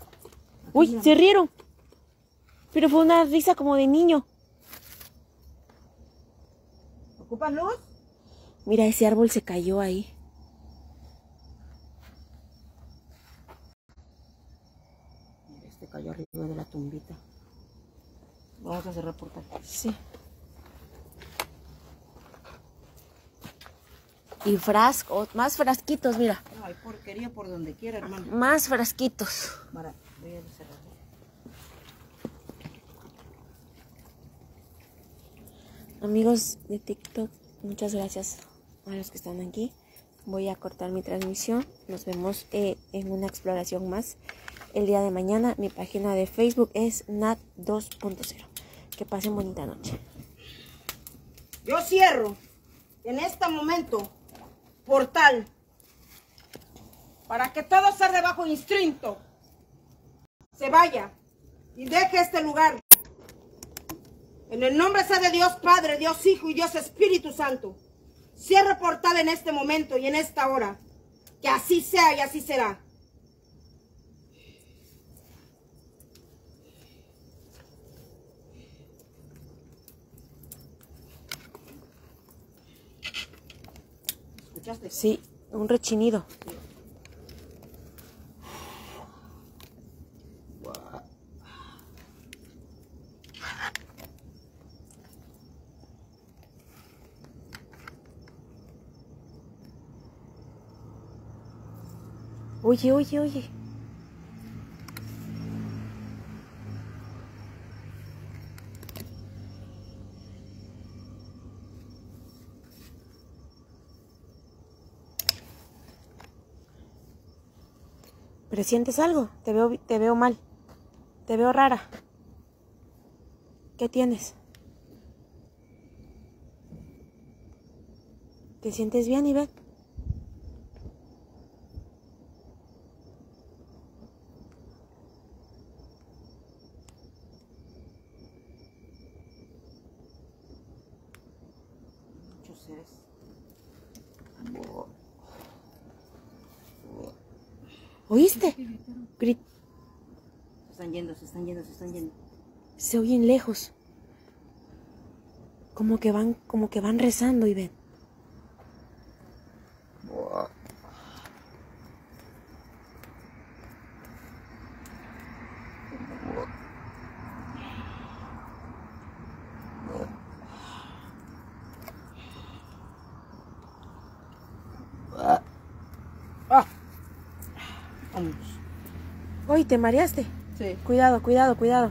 Uy, se rieron. Pero fue una risa como de niño. ¿Ocupas luz? Mira, ese árbol se cayó ahí. Mira, este cayó arriba de la tumbita. Vamos a cerrar portal. Sí. Y frascos, más frasquitos, mira. No, hay porquería por donde quiera, hermano. Más frasquitos. Mara, voy a cerrar. Amigos de TikTok, muchas gracias a los que están aquí. Voy a cortar mi transmisión. Nos vemos eh, en una exploración más el día de mañana. Mi página de Facebook es Nat dos punto cero. Que pasen bonita noche. Yo cierro en este momento portal para que todo ser de bajo instinto se vaya y deje este lugar. En el nombre sea de Dios Padre, Dios Hijo y Dios Espíritu Santo. Cierre portal en este momento y en esta hora. Que así sea y así será. ¿Escuchaste? Sí, un rechinido. Oye, oye, oye. ¿Pero sientes algo? Te veo, te veo mal. Te veo rara. ¿Qué tienes? ¿Te sientes bien, Ivette? Muchos seres. ¿Oíste? Grit. Se están yendo, se están yendo, se están yendo. Se oyen lejos. Como que van, como que van rezando, Ivette. Ah. Vamos. Oye, ¿te mareaste? Sí. Cuidado, cuidado, cuidado.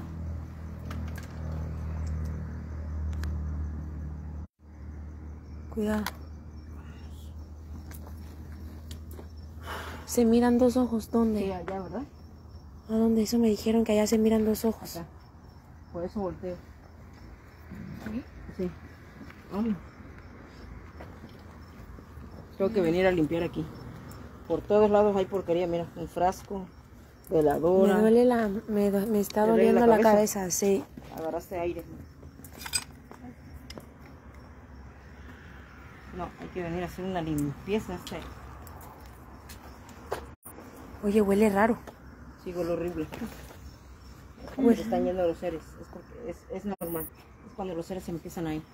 Cuidado. Se miran dos ojos. ¿Dónde? Sí, allá, ¿verdad? ¿A dónde? Eso me dijeron que allá se miran dos ojos. Acá. Por eso volteo. ¿Sí? Sí. Vamos. Tengo que venir a limpiar aquí. Por todos lados hay porquería, mira, un frasco, veladora. Me duele la, me, do- me está ¿Te duele doliendo la la cabeza? cabeza, sí. Agarraste aire. No, hay que venir a hacer una limpieza. Este. Oye, huele raro. Sí, huele horrible. Es como Huele. se están yendo los seres. Es, porque es, es normal. Es cuando los seres empiezan ahí.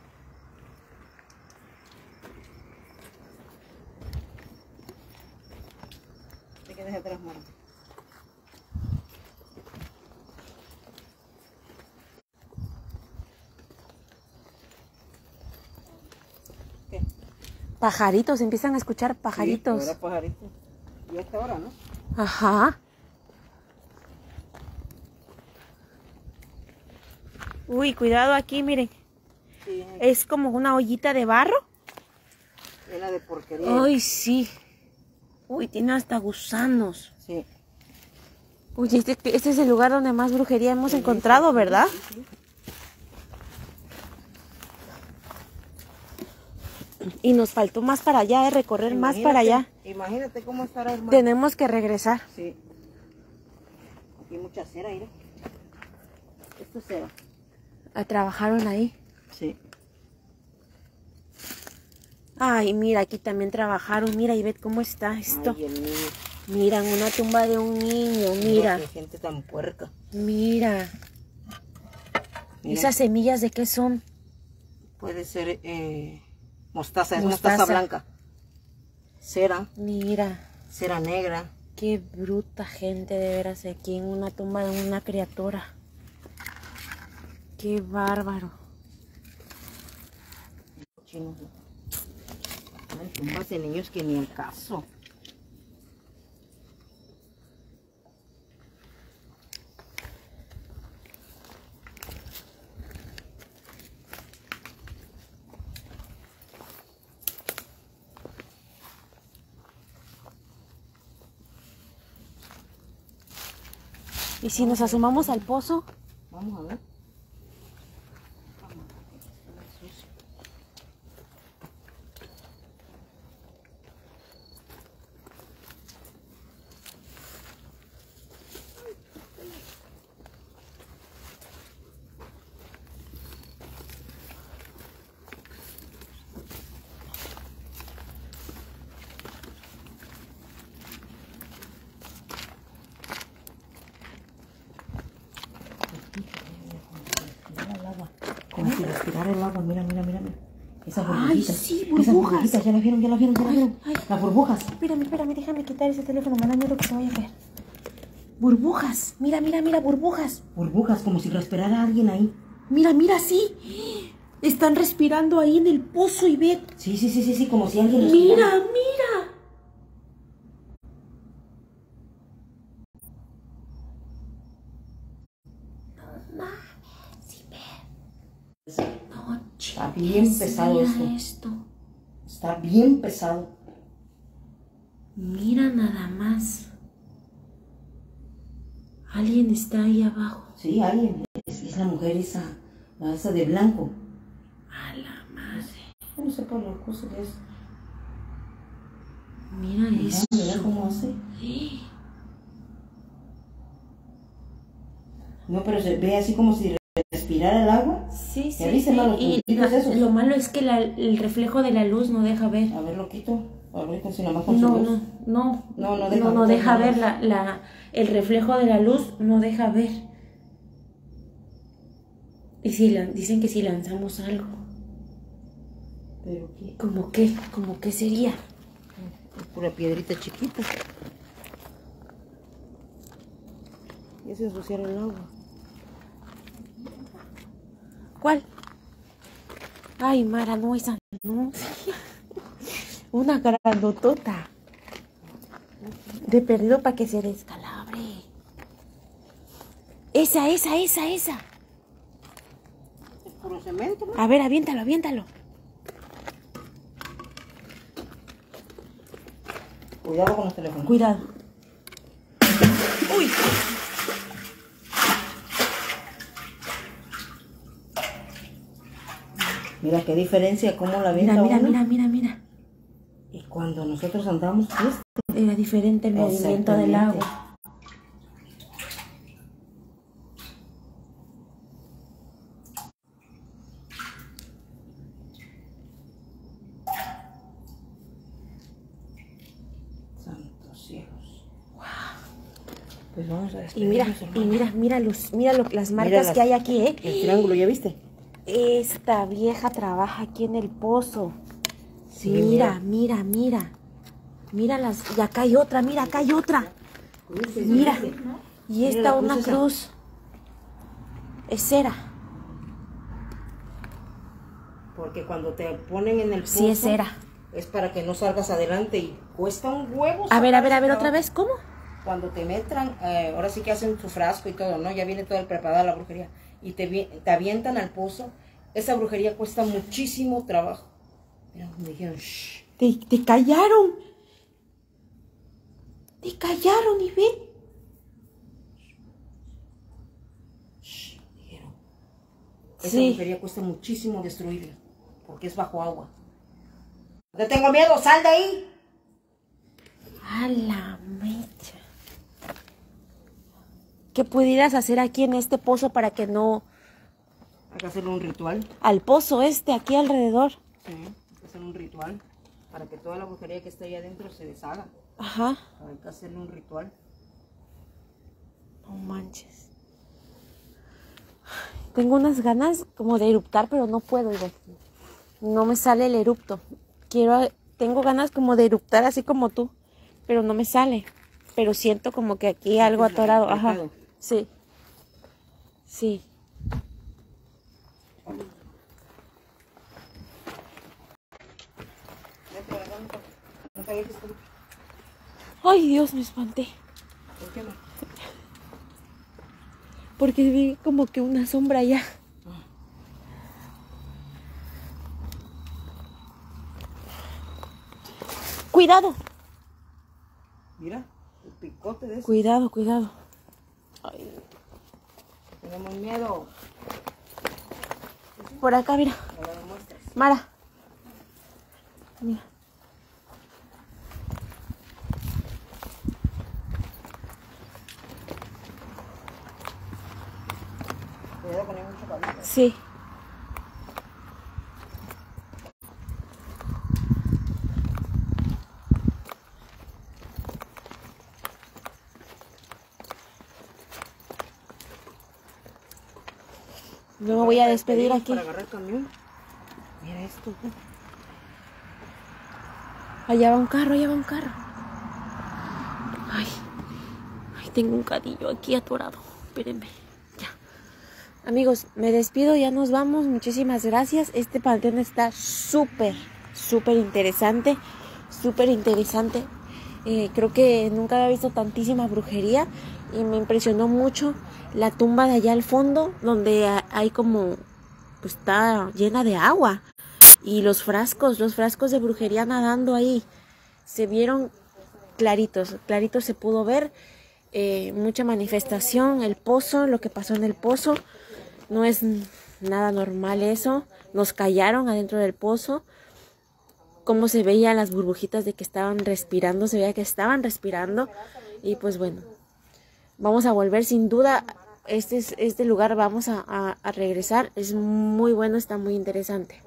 Te quedas atrás, Mara. ¿Qué? Pajaritos, empiezan a escuchar pajaritos. Sí, ahora pajaritos. Y a esta hora, ¿no? Ajá. Uy, cuidado aquí, miren. Sí, Es como una ollita de barro. llena de porquería. Ay, sí. Uy, tiene hasta gusanos. Sí. Uy, este, este es el lugar donde más brujería hemos encontrado, ¿verdad? Sí, sí. Y nos faltó más para allá, eh, recorrer más Imagínate- para allá. Imagínate cómo estará, hermano. Tenemos que regresar. Sí. Aquí hay mucha cera, mira. Esto es cera. Ah, trabajaron ahí. Sí. Ay, mira, aquí también trabajaron. Mira, y ve cómo está esto. Ay, el niño. Mira, una tumba de un niño. Mira. Mira, Qué gente tan puerca. mira. Mira. ¿Esas semillas de qué son? Puede ser, eh, Mostaza, es Mostaza. mostaza blanca. Cera, Mira, cera negra. qué bruta gente de veras aquí en una tumba de una criatura. Qué bárbaro. Chinos. Hay tumbas de niños que ni el caso. ¿Y si nos asomamos al pozo? Vamos a ver. Como si respirara el agua, mira, mira, mira, mira. Esa burbujita. Ay, sí, Esas burbujas. burbujitas, ya la vieron, ya la vieron, ya la vieron. ay. Las burbujas. Espérame, espérame, déjame quitar ese teléfono, me da miedo que se vaya a caer. Burbujas, mira, mira, mira, burbujas. Burbujas, como si respirara alguien ahí. Mira, mira, sí. Están respirando ahí en el pozo, Ivette. Sí, sí, sí, sí, sí, como si alguien respirara. Mira, mira. No mames, Ivette. No, Está bien chingues, pesado mira esto. esto. Está bien pesado. Mira nada más. Alguien está ahí abajo. Sí, alguien. Es, es la mujer esa, la esa de blanco. A la madre. Yo no sé por la cosa que es. Mira Mira, eso. mira cómo hace. No, pero se ve así como si respirara el agua. Sí, sí. ¿Ya viste, sí. mano? Y Puntitos la- esos. lo malo es que la- el reflejo de la luz no deja ver. A ver, lo quito. A ver, con si nada más con No, su luz. no, no. No, no deja no, no ver, deja no. ver la, la, el reflejo de la luz, no deja ver. Y si la- dicen que si lanzamos algo, ¿Pero qué? ¿como qué? ¿Como qué sería? Es pura piedrita chiquita. Ya se ensuciaron el agua. ¿Cuál? Ay, Mara, no, esa no. Una grandotota. De perdido para que se descalabre. Esa, esa, esa, esa. Es puro cemento, ¿no? A ver, aviéntalo, aviéntalo. Cuidado con los teléfonos. Cuidado. Uy. Mira qué diferencia, cómo la Mira, avienta mira, uno. mira, mira, mira. Y cuando nosotros andamos, pues, Era diferente el movimiento del Exactamente. agua. santos cielos. Pues vamos a Y mira, despedirnos, y hermano. mira, mira, los, mira lo- las marcas las- que hay aquí, ¿eh? El triángulo, ¿ya viste? Esta vieja trabaja aquí en el pozo. Sí, mira, mira, mira. Mira las. Y acá hay otra, mira, acá hay otra. Cruces, Mira. ¿viste? Y Mira esta la una cruz esa. cruz. Es cera. Porque cuando te ponen en el pozo, Sí, es cera. es para que no salgas adelante y cuesta un huevo. A ver, a ver, a ver, sacar otra ese vez, ¿cómo? Cuando te metran, eh, ahora sí que hacen su frasco y todo, ¿no? Ya viene todo el preparado la brujería. Y te, vi- te avientan al pozo. Esa brujería cuesta muchísimo trabajo. Mira, me dijeron, shh. Te, te callaron. Te callaron, Ivette. Shh, dijeron. Esa Sí. brujería cuesta muchísimo destruirla. Porque es bajo agua. No tengo miedo, sal de ahí. A la mecha. ¿Qué pudieras hacer aquí en este pozo para que no... Hay que hacerle un ritual. Al pozo este, aquí alrededor? Sí, hay que hacer un ritual. Para que toda la brujería que está ahí adentro se deshaga. Ajá. Hay que hacerle un ritual. No manches. Tengo unas ganas como de eruptar, pero no puedo, Ivette. no me sale el erupto. Quiero, tengo ganas como de eruptar así como tú, pero no me sale. Pero siento como que aquí hay algo atorado. Ajá, sí. Sí. Ay, Dios, me espanté. ¿Por qué no? Porque vi como que una sombra allá. Cuidado. Mira, el picote de eso. Cuidado, cuidado. Ay. Tenemos miedo. Por acá, mira. Ahora me muestras. Mara. Mira. Cuidado con el mucho cabello. Sí. No me voy a despedir aquí. Para agarrar el camión. Mira esto. Allá va un carro, allá va un carro. Ay, ay, tengo un cadillo aquí atorado. Espérenme. Ya. Amigos, me despido, ya nos vamos. Muchísimas gracias. Este panteón está súper, súper interesante. Súper interesante. Eh, creo que nunca había visto tantísima brujería. Y me impresionó mucho la tumba de allá al fondo, donde hay como, pues está llena de agua. Y los frascos, los frascos de brujería nadando ahí, se vieron claritos, claritos se pudo ver. Eh, mucha manifestación, el pozo, lo que pasó en el pozo, no es nada normal eso. Nos callaron adentro del pozo. Cómo se veían las burbujitas de que estaban respirando, se veía que estaban respirando. Y pues bueno, vamos a volver sin duda. Este, es, este lugar vamos a, a, a regresar. Es muy bueno, está muy interesante.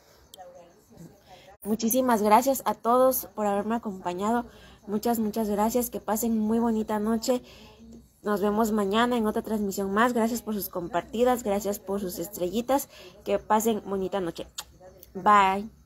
Muchísimas gracias a todos por haberme acompañado. Muchas, muchas gracias. Que pasen muy bonita noche. Nos vemos mañana en otra transmisión más. Gracias por sus compartidas. Gracias por sus estrellitas. Que pasen bonita noche. Bye.